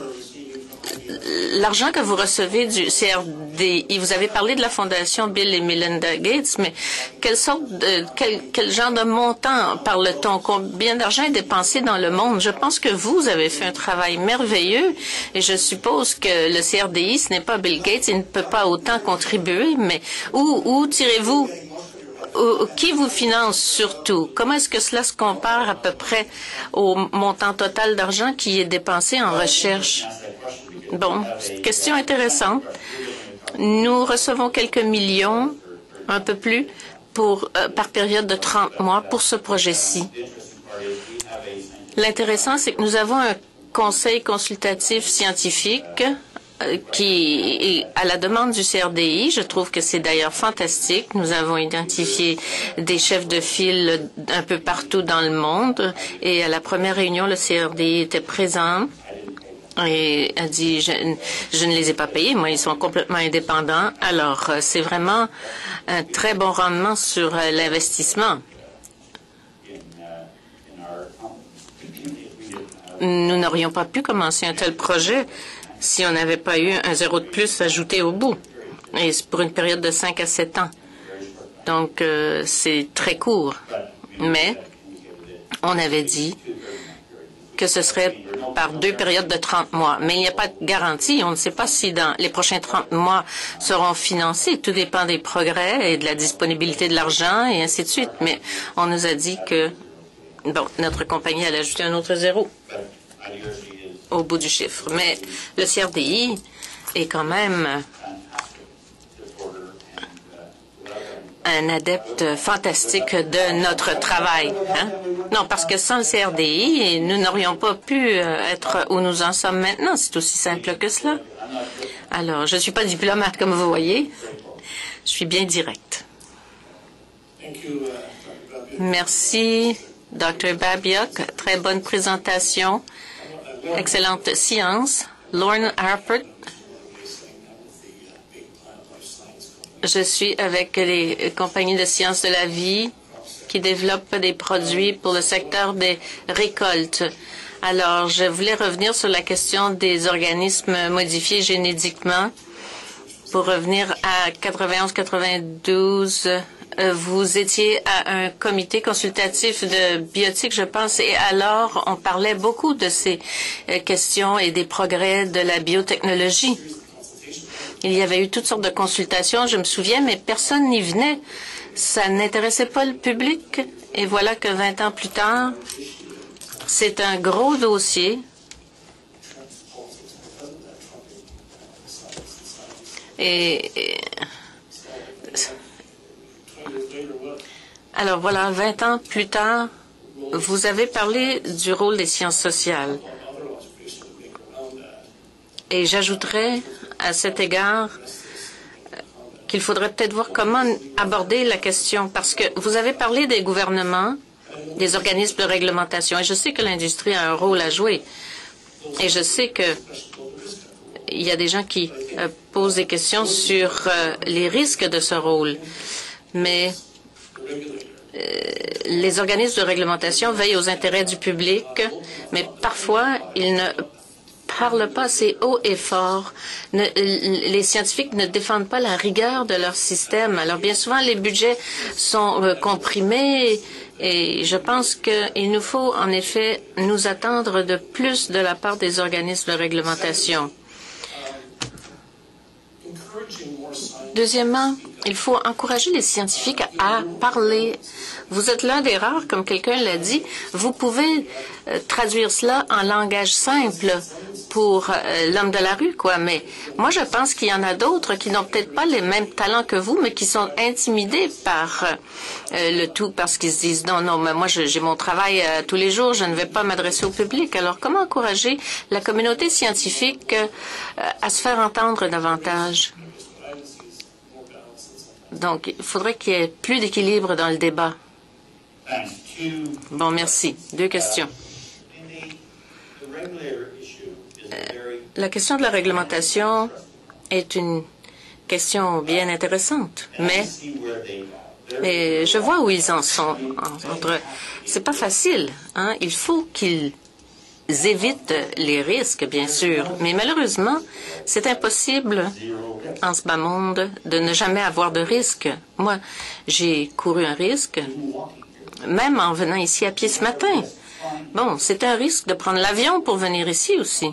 l'argent que vous recevez du CRDI? Vous avez parlé de la Fondation Bill et Melinda Gates, mais quel genre de montant parle-t-on? Combien d'argent est dépensé dans le monde? Je pense que vous avez fait un travail merveilleux et je suppose que le CRDI, ce n'est pas Bill Gates, il ne peut pas autant contribuer, mais où tirez-vous? Qui vous finance surtout? Comment est-ce que cela se compare à peu près au montant total d'argent qui est dépensé en recherche? Bon, question intéressante. Nous recevons quelques millions, un peu plus, par période de 30 mois pour ce projet-ci. L'intéressant, c'est que nous avons un conseil consultatif scientifique qui est à la demande du CRDI. Je trouve que c'est d'ailleurs fantastique. Nous avons identifié des chefs de file un peu partout dans le monde et à la première réunion, le CRDI était présent et a dit je ne les ai pas payés, moi ils sont complètement indépendants. Alors c'est vraiment un très bon rendement sur l'investissement. Nous n'aurions pas pu commencer un tel projet si on n'avait pas eu un zéro de plus ajouté au bout, et c'est pour une période de 5 à 7 ans. Donc c'est très court, mais on avait dit que ce serait par 2 périodes de 30 mois. Mais il n'y a pas de garantie. On ne sait pas si dans les prochains 30 mois seront financés. Tout dépend des progrès et de la disponibilité de l'argent et ainsi de suite. Mais on nous a dit que, bon, notre compagnie allait ajouter un autre zéro au bout du chiffre. Mais le CRDI est quand même un adepte fantastique de notre travail. Hein? Non, parce que sans le CRDI, nous n'aurions pas pu être où nous en sommes maintenant. C'est aussi simple que cela. Alors, je ne suis pas diplomate, comme vous voyez. Je suis bien direct. Merci, Dr. Babiak. Très bonne présentation. Excellente science. Lorne Harper. Je suis avec les compagnies de sciences de la vie qui développent des produits pour le secteur des récoltes. Alors, je voulais revenir sur la question des organismes modifiés génétiquement. Pour revenir à 91-92, vous étiez à un comité consultatif de biotique, je pense, et alors on parlait beaucoup de ces questions et des progrès de la biotechnologie. Il y avait eu toutes sortes de consultations, je me souviens, mais personne n'y venait. Ça n'intéressait pas le public. Et voilà que 20 ans plus tard, c'est un gros dossier. Alors voilà, 20 ans plus tard, vous avez parlé du rôle des sciences sociales. Et j'ajouterais à cet égard qu'il faudrait peut-être voir comment aborder la question, parce que vous avez parlé des gouvernements, des organismes de réglementation, et je sais que l'industrie a un rôle à jouer. Et je sais que il y a des gens qui posent des questions sur les risques de ce rôle. Mais les organismes de réglementation veillent aux intérêts du public, mais parfois ils ne parlent pas assez haut et fort. Les scientifiques ne défendent pas la rigueur de leur système. Alors bien souvent, les budgets sont comprimés et je pense qu'il nous faut en effet nous attendre de plus de la part des organismes de réglementation. Deuxièmement, il faut encourager les scientifiques à parler. Vous êtes l'un des rares, comme quelqu'un l'a dit, vous pouvez traduire cela en langage simple pour l'homme de la rue, quoi. Mais moi, je pense qu'il y en a d'autres qui n'ont peut-être pas les mêmes talents que vous, mais qui sont intimidés par le tout, parce qu'ils se disent non, mais moi, j'ai mon travail tous les jours, je ne vais pas m'adresser au public. Alors, comment encourager la communauté scientifique à se faire entendre davantage? Donc, il faudrait qu'il y ait plus d'équilibre dans le débat. Bon, merci. 2 questions. La question de la réglementation est une question bien intéressante, mais je vois où ils en sont. C'est pas facile, hein? Il faut qu'ils évitent les risques, bien sûr, mais malheureusement, c'est impossible en ce bas monde de ne jamais avoir de risque. Moi, j'ai couru un risque, même en venant ici à pied ce matin. Bon, c'est un risque de prendre l'avion pour venir ici aussi.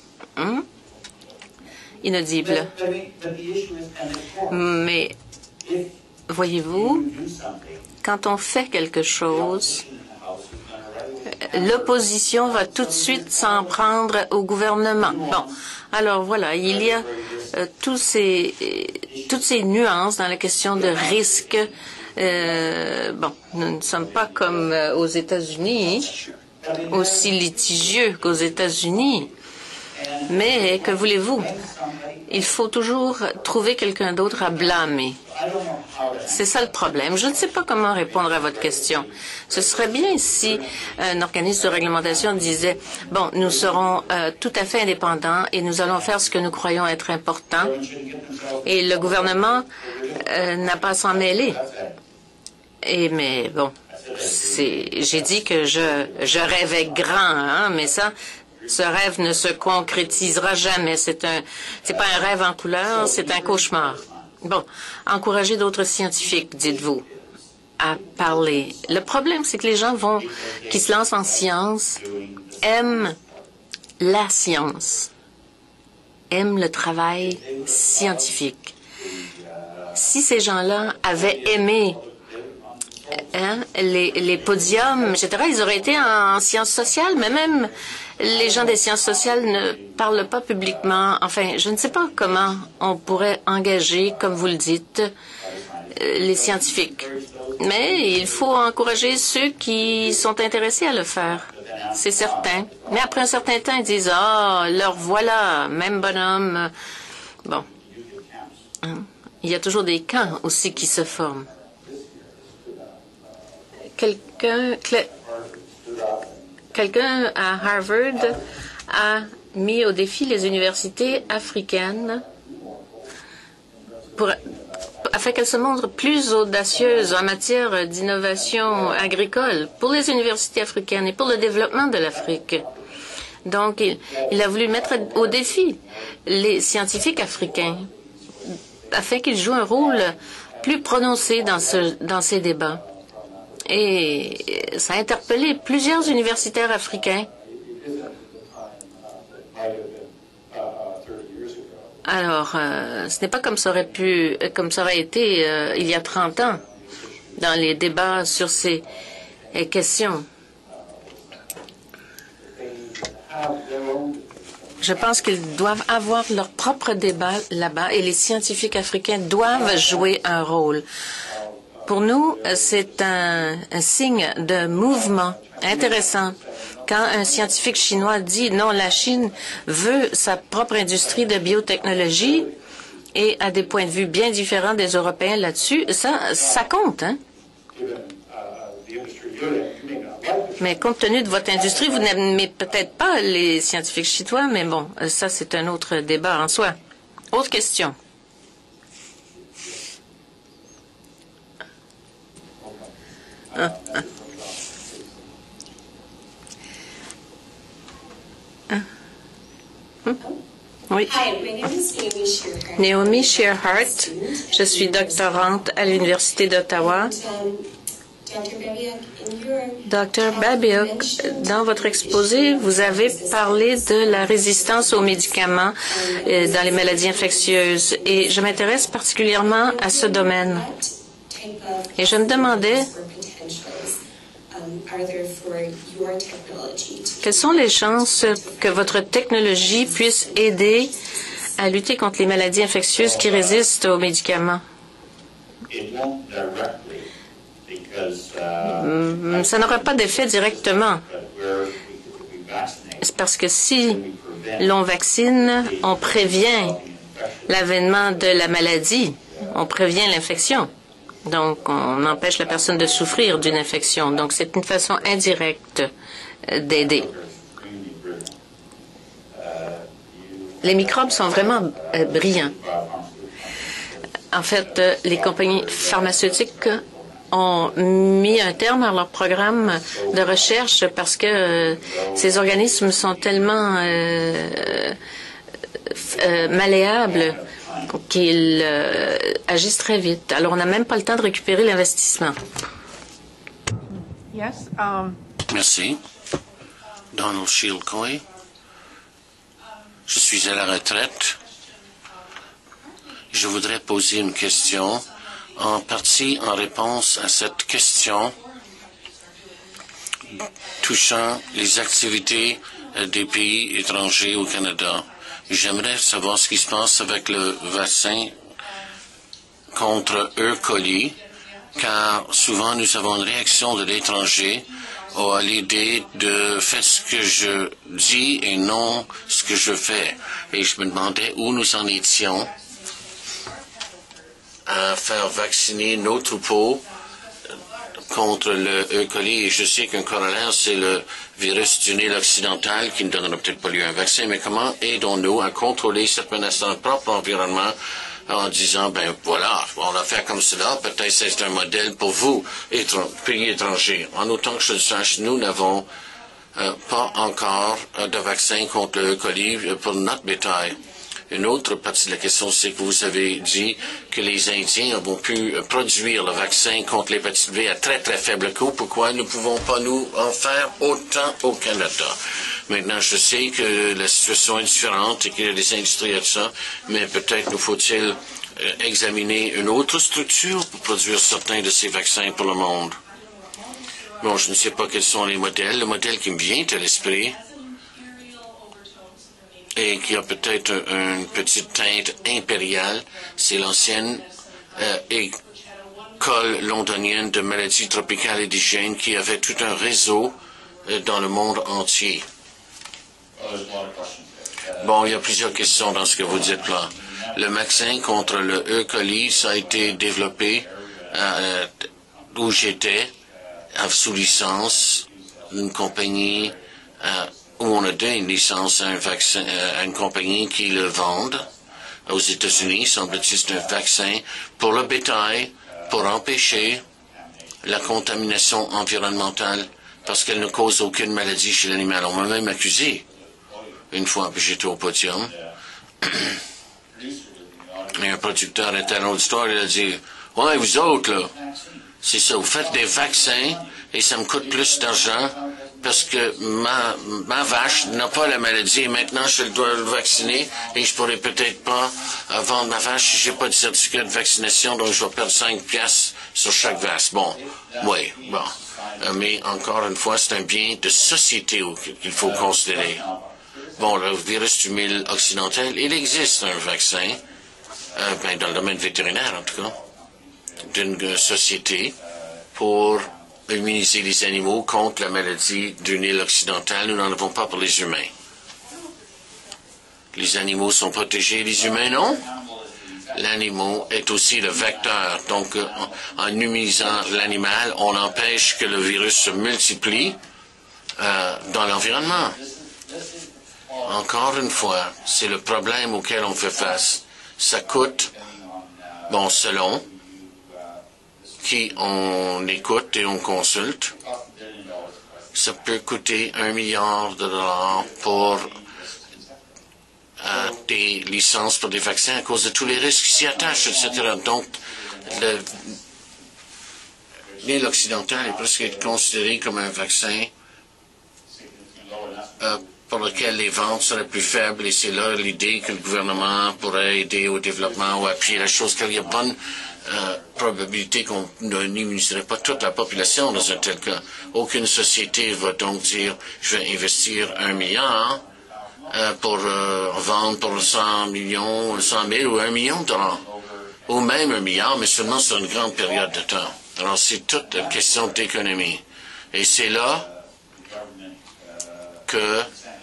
Inaudible. Mais, voyez-vous, quand on fait quelque chose, l'opposition va tout de suite s'en prendre au gouvernement. Bon, alors voilà, il y a toutes ces nuances dans la question de risque. Bon, nous ne sommes pas comme aux États-Unis, aussi litigieux qu'aux États-Unis. Mais que voulez-vous? il faut toujours trouver quelqu'un d'autre à blâmer. C'est ça le problème. Je ne sais pas comment répondre à votre question. Ce serait bien si un organisme de réglementation disait, bon, nous serons tout à fait indépendants et nous allons faire ce que nous croyons être important. Et le gouvernement n'a pas à s'en mêler. Mais bon, j'ai dit que je rêvais grand, hein, mais ce rêve ne se concrétisera jamais. C'est pas un rêve en couleur, c'est un cauchemar. Bon, encourager d'autres scientifiques, dites-vous, à parler. Le problème, c'est que les gens qui se lancent en science aiment la science, aiment le travail scientifique. Si ces gens-là avaient aimé les podiums, etc., ils auraient été en sciences sociales, mais même les gens des sciences sociales ne parlent pas publiquement. Enfin, je ne sais pas comment on pourrait engager, comme vous le dites, les scientifiques. Mais il faut encourager ceux qui sont intéressés à le faire. C'est certain. Mais après un certain temps, ils disent, leur voilà, même bonhomme. Bon. Il y a toujours des camps aussi qui se forment. Quelqu'un à Harvard a mis au défi les universités africaines afin qu'elles se montrent plus audacieuses en matière d'innovation agricole pour les universités africaines et pour le développement de l'Afrique. Donc, il a voulu mettre au défi les scientifiques africains afin qu'ils jouent un rôle plus prononcé dans ces débats. Et ça a interpellé plusieurs universitaires africains. Alors, ce n'est pas comme ça aurait été il y a 30 ans dans les débats sur ces questions. Je pense qu'ils doivent avoir leur propre débat là-bas et les scientifiques africains doivent jouer un rôle. Pour nous, c'est un signe de mouvement intéressant. Quand un scientifique chinois dit non, la Chine veut sa propre industrie de biotechnologie et a des points de vue bien différents des Européens là-dessus, ça compte, hein? Mais compte tenu de votre industrie, vous n'aimez peut-être pas les scientifiques chinois, mais bon, ça c'est un autre débat en soi. Autre question. Oui. Naomi Shearhart. Je suis doctorante à l'Université d'Ottawa. Dr. Babiuk, dans votre exposé, vous avez parlé de la résistance aux médicaments dans les maladies infectieuses et je m'intéresse particulièrement à ce domaine. Et je me demandais quelles sont les chances que votre technologie puisse aider à lutter contre les maladies infectieuses qui résistent aux médicaments? Ça n'aura pas d'effet directement. C'est parce que si l'on vaccine, on prévient l'avènement de la maladie, on prévient l'infection. Donc, on empêche la personne de souffrir d'une infection. Donc, c'est une façon indirecte d'aider. Les microbes sont vraiment brillants. En fait, les compagnies pharmaceutiques ont mis un terme à leur programme de recherche parce que ces organismes sont tellement malléables qu'ils agissent très vite. Alors, on n'a même pas le temps de récupérer l'investissement. Yes, Merci. Donald Shield Coy. Je suis à la retraite. Je voudrais poser une question, en partie en réponse à cette question touchant les activités des pays étrangers au Canada. J'aimerais savoir ce qui se passe avec le vaccin contre E. coli, car souvent nous avons une réaction de l'étranger à l'idée de faire ce que je dis et non ce que je fais. Et je me demandais où nous en étions à faire vacciner nos troupeaux contre le E. coli. Et je sais qu'un corollaire, c'est le virus du Nil occidental qui ne donnera peut-être pas lieu à un vaccin, mais comment aidons-nous à contrôler cette menace dans notre propre environnement en disant, ben voilà, on va faire comme cela, peut-être c'est un modèle pour vous, pays étrangers. En autant que je le sache, nous n'avons pas encore de vaccin contre le E. coli pour notre bétail. Une autre partie de la question, c'est que vous avez dit que les Indiens ont pu produire le vaccin contre l'hépatite B à très, très faible coût. Pourquoi ne pouvons pas nous en faire autant au Canada? Maintenant, je sais que la situation est différente et qu'il y a des industries à ça, mais peut-être nous faut-il examiner une autre structure pour produire certains de ces vaccins pour le monde. Bon, je ne sais pas quels sont les modèles. Le modèle qui me vient à l'esprit et qui a peut-être une petite teinte impériale, c'est l'ancienne école londonienne de maladies tropicales et d'hygiène qui avait tout un réseau dans le monde entier. Bon, il y a plusieurs questions dans ce que vous dites là. Le vaccin contre le E. coli, ça a été développé où j'étais, sous licence, une compagnie où on a donné une licence à un vaccin, à une compagnie qui le vend aux États-Unis, semble-t-il, c'est un vaccin pour le bétail, pour empêcher la contamination environnementale, parce qu'elle ne cause aucune maladie chez l'animal. On m'a même accusé, une fois que j'étais au podium, et un producteur était dans l'auditoire, il a dit, « Ouais, vous autres, là, c'est ça, vous faites des vaccins, et ça me coûte plus d'argent, parce que ma vache n'a pas la maladie et maintenant je dois le vacciner et je pourrais peut-être pas vendre ma vache si j'ai pas de certificat de vaccination, donc je vais perdre 5 piastres sur chaque vache. Bon, oui, bon. Mais encore une fois, c'est un bien de société qu'il faut considérer. Bon, le virus du Nil occidental, il existe un vaccin, dans le domaine vétérinaire en tout cas, d'une société pour immuniser les animaux contre la maladie du Nil occidental. Nous n'en avons pas pour les humains. Les animaux sont protégés, les humains non. L'animal est aussi le vecteur. Donc, en immunisant l'animal, on empêche que le virus se multiplie dans l'environnement. Encore une fois, c'est le problème auquel on fait face. Ça coûte, bon, selon qui on écoute et on consulte, ça peut coûter $1 milliard pour des licences pour des vaccins à cause de tous les risques qui s'y attachent, etc. Donc, le Nil occidental est presque considéré comme un vaccin pour lequel les ventes seraient plus faibles, et c'est là l'idée que le gouvernement pourrait aider au développement ou appuyer la chose, car il y a bonne probabilité qu'on n'immuniserait pas toute la population dans un tel cas. Aucune société va donc dire je vais investir $1 milliard pour vendre pour 100 millions, 100 000 ou $1 million, ou même $1 milliard, mais seulement sur une grande période de temps. Alors c'est toute une question d'économie. Et c'est là que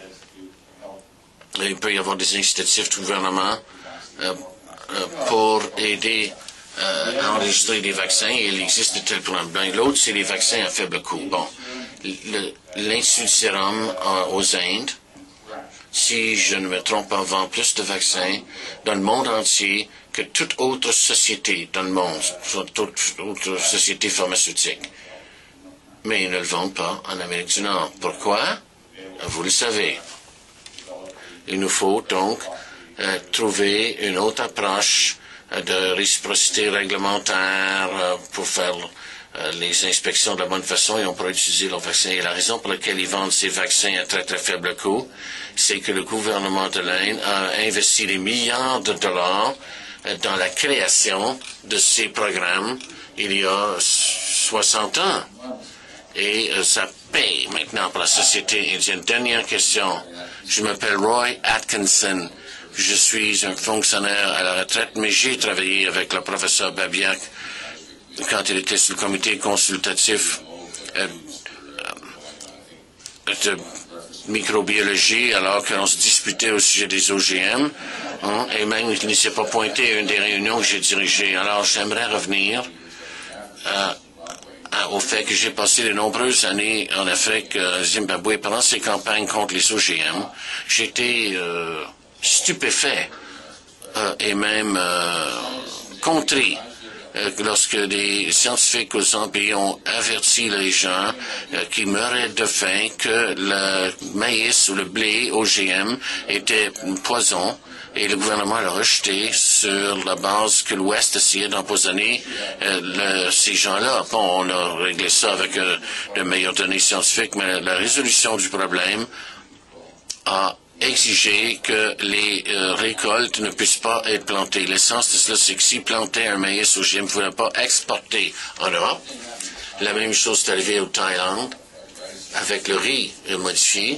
il peut y avoir des incitatifs du gouvernement pour aider à enregistrer des vaccins, et il existe de tels problèmes. L'autre, c'est les vaccins à faible coût. Bon, l'Institut du Sérum aux Indes, si je ne me trompe pas, vend plus de vaccins dans le monde entier que toute autre société dans le monde, toute autre société pharmaceutique. Mais ils ne le vendent pas en Amérique du Nord. Pourquoi? Vous le savez. Il nous faut donc trouver une autre approche de réciprocité réglementaire pour faire les inspections de la bonne façon, et on pourra utiliser leurs vaccins. Et la raison pour laquelle ils vendent ces vaccins à très très faible coût, c'est que le gouvernement de l'Inde a investi des milliards de dollars dans la création de ces programmes il y a 60 ans. Et ça paye maintenant pour la société indienne. Dernière question. Je m'appelle Roy Atkinson. Je suis un fonctionnaire à la retraite, mais j'ai travaillé avec le professeur Babiak quand il était sur le comité consultatif de microbiologie alors qu'on se disputait au sujet des OGM. Et même, il ne s'est pas pointé à une des réunions que j'ai dirigées. Alors, j'aimerais revenir au fait que j'ai passé de nombreuses années en Afrique, Zimbabwe, pendant ces campagnes contre les OGM. J'étais stupéfait et même contré lorsque des scientifiques au Zambie ont averti les gens qui meuraient de faim que le maïs ou le blé OGM était poison. Et le gouvernement l'a rejeté sur la base que l'Ouest essayait d'empoisonner ces gens-là. Bon, on a réglé ça avec de meilleures données scientifiques, mais la résolution du problème a exigé que les récoltes ne puissent pas être plantées. L'essence de cela, c'est que s'ils plantaient un maïs OGM, ils ne pouvaient pas exporter en Europe. La même chose est arrivée au Thaïlande avec le riz modifié.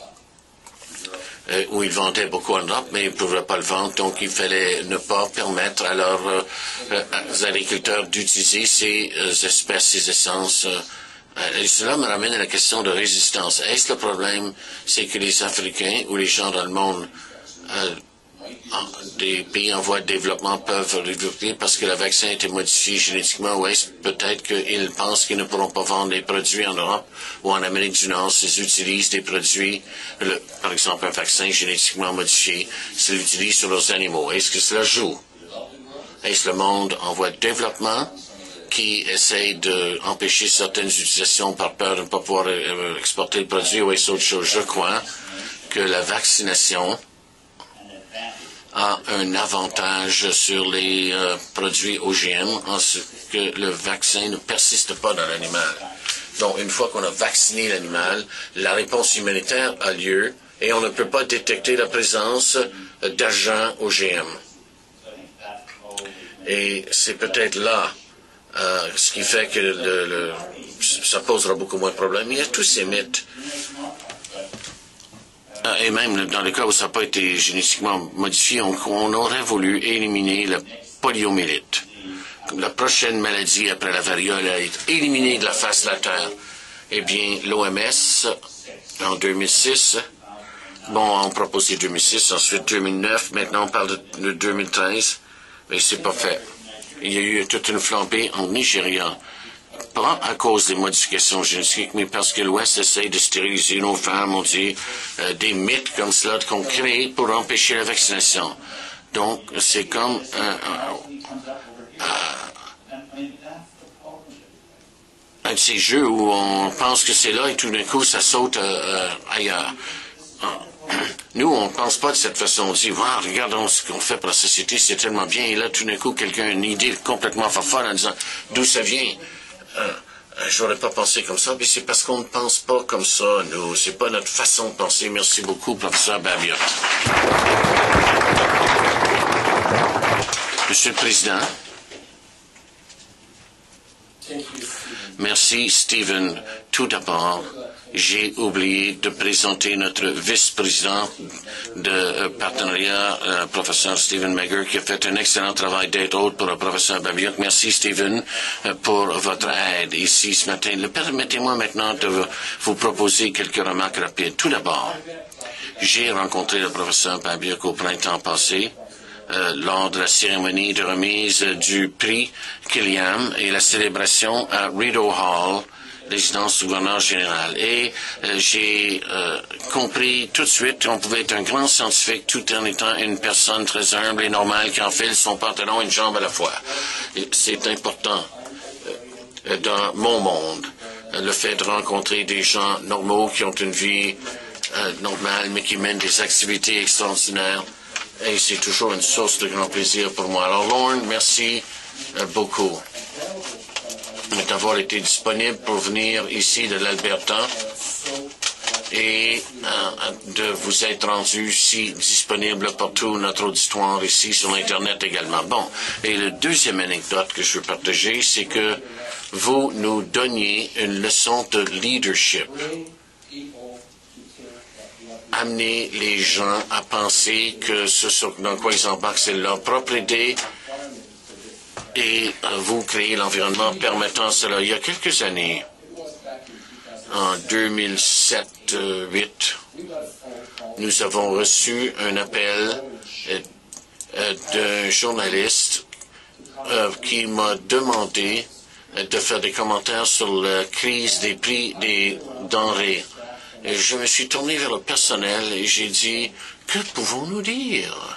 Où ils vendaient beaucoup en Europe, mais ils ne pouvaient pas le vendre, donc il fallait ne pas permettre à leurs agriculteurs d'utiliser ces espèces, ces essences. Et cela me ramène à la question de résistance. Est-ce le problème, c'est que les Africains ou les gens dans le monde des pays en voie de développement peuvent développer parce que le vaccin a été modifié génétiquement, ou est-ce peut-être qu'ils pensent qu'ils ne pourront pas vendre les produits en Europe ou en Amérique du Nord s'ils utilisent des produits, par exemple un vaccin génétiquement modifié, s'ils l'utilisent sur leurs animaux? Est-ce que cela joue? Est-ce le monde en voie de développement qui essaye d'empêcher certaines utilisations par peur de ne pas pouvoir exporter le produit, ou est-ce autre chose? Je crois que la vaccination a un avantage sur les produits OGM en ce que le vaccin ne persiste pas dans l'animal. Donc, une fois qu'on a vacciné l'animal, la réponse immunitaire a lieu et on ne peut pas détecter la présence d'agents OGM. Et c'est peut-être là ce qui fait que ça posera beaucoup moins de problèmes. Il y a tous ces mythes. Et même dans le cas où ça n'a pas été génétiquement modifié, on aurait voulu éliminer la poliomyélite. La prochaine maladie après la variole a été éliminée de la face de la Terre. Eh bien, l'OMS, en 2006, on proposait 2006, ensuite 2009, maintenant on parle de 2013, mais c'est pas fait. Il y a eu toute une flambée en Nigeria. Pas à cause des modifications génétiques, mais parce que l'Ouest essaye de stériliser nos femmes, on dit des mythes comme cela qu'on crée pour empêcher la vaccination. Donc, c'est comme un de ces jeux où on pense que c'est là et tout d'un coup, ça saute ailleurs. Nous, on ne pense pas de cette façon. On dit, wow, regardons ce qu'on fait pour la société, c'est tellement bien. Et là, tout d'un coup, quelqu'un a une idée complètement farfole en disant, d'où ça vient? J'aurais pas pensé comme ça, mais c'est parce qu'on ne pense pas comme ça, nous. C'est pas notre façon de penser. Merci beaucoup, professeur Babiot. Monsieur le Président. Merci, Stephen. Tout d'abord, j'ai oublié de présenter notre vice-président de partenariat, professeur Stephen Megger, qui a fait un excellent travail d'aide haute pour le professeur Babiot. Merci, Stephen, pour votre aide ici ce matin. Permettez-moi maintenant de vous proposer quelques remarques rapides. Tout d'abord, j'ai rencontré le professeur Babiot au printemps passé, lors de la cérémonie de remise du prix Killiam et la célébration à Rideau Hall, résidence du gouverneur général. Et j'ai compris tout de suite qu'on pouvait être un grand scientifique tout en étant une personne très humble et normale qui enfile son pantalon une jambe à la fois. C'est important dans mon monde, le fait de rencontrer des gens normaux qui ont une vie normale mais qui mènent des activités extraordinaires. Et c'est toujours une source de grand plaisir pour moi. Alors, Lorne, merci beaucoup d'avoir été disponible pour venir ici de l'Alberta et de vous être rendu si disponible pour tout notre auditoire ici sur l'Internet également. Bon, et la deuxième anecdote que je veux partager, c'est que vous nous donniez une leçon de leadership. Amener les gens à penser que ce dans quoi ils embarquent, c'est leur propre idée et vous créez l'environnement permettant cela. Il y a quelques années, en 2007, 2008, nous avons reçu un appel d'un journaliste qui m'a demandé de faire des commentaires sur la crise des prix des denrées. Et je me suis tourné vers le personnel et j'ai dit, que pouvons-nous dire?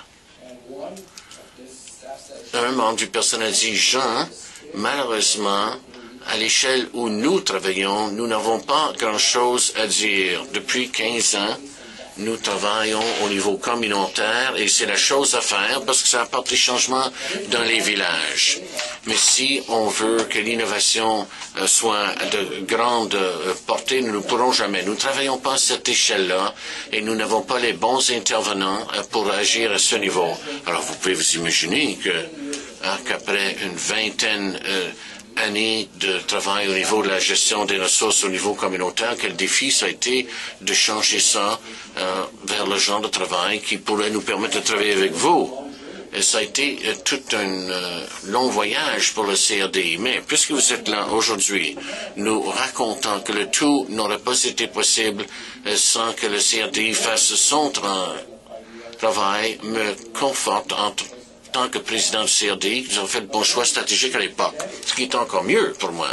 Un membre du personnel dit, Jean, malheureusement, à l'échelle où nous travaillons, nous n'avons pas grand-chose à dire. Depuis 15 ans, nous travaillons au niveau communautaire et c'est la chose à faire parce que ça apporte des changements dans les villages. Mais si on veut que l'innovation soit de grande portée, nous ne pourrons jamais. Nous ne travaillons pas à cette échelle-là et nous n'avons pas les bons intervenants pour agir à ce niveau. Alors vous pouvez vous imaginer qu'après une vingtaine années de travail au niveau de la gestion des ressources au niveau communautaire, quel défi ça a été de changer ça vers le genre de travail qui pourrait nous permettre de travailler avec vous. Et ça a été tout un long voyage pour le CRDI. Mais puisque vous êtes là aujourd'hui, nous racontant que le tout n'aurait pas été possible sans que le CRDI fasse son travail, me conforte en tant que président du CRDI, que nous avons fait le bon choix stratégique à l'époque. Ce qui est encore mieux pour moi,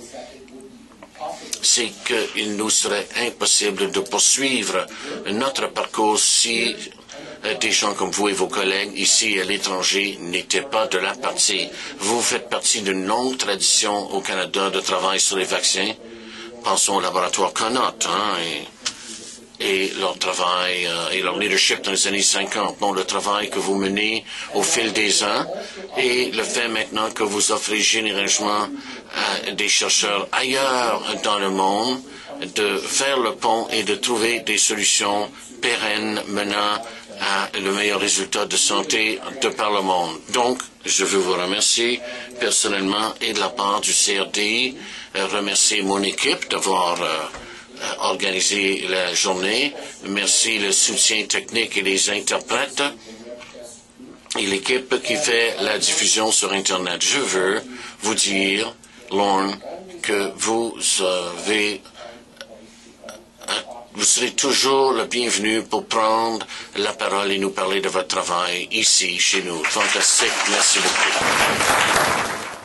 c'est qu'il nous serait impossible de poursuivre notre parcours si des gens comme vous et vos collègues ici à l'étranger n'étaient pas de la partie. Vous faites partie d'une longue tradition au Canada de travail sur les vaccins. Pensons au laboratoire Connaught, et leur travail et leur leadership dans les années 50. Bon, le travail que vous menez au fil des ans et le fait maintenant que vous offrez généreusement à des chercheurs ailleurs dans le monde de faire le pont et de trouver des solutions pérennes menant à le meilleur résultat de santé de par le monde. Donc, je veux vous remercier personnellement et de la part du CRDI, remercier mon équipe d'avoir organisé la journée. Merci le soutien technique et les interprètes et l'équipe qui fait la diffusion sur Internet. Je veux vous dire, Lorne, que vous serez toujours le bienvenu pour prendre la parole et nous parler de votre travail ici, chez nous. Fantastique. Merci beaucoup.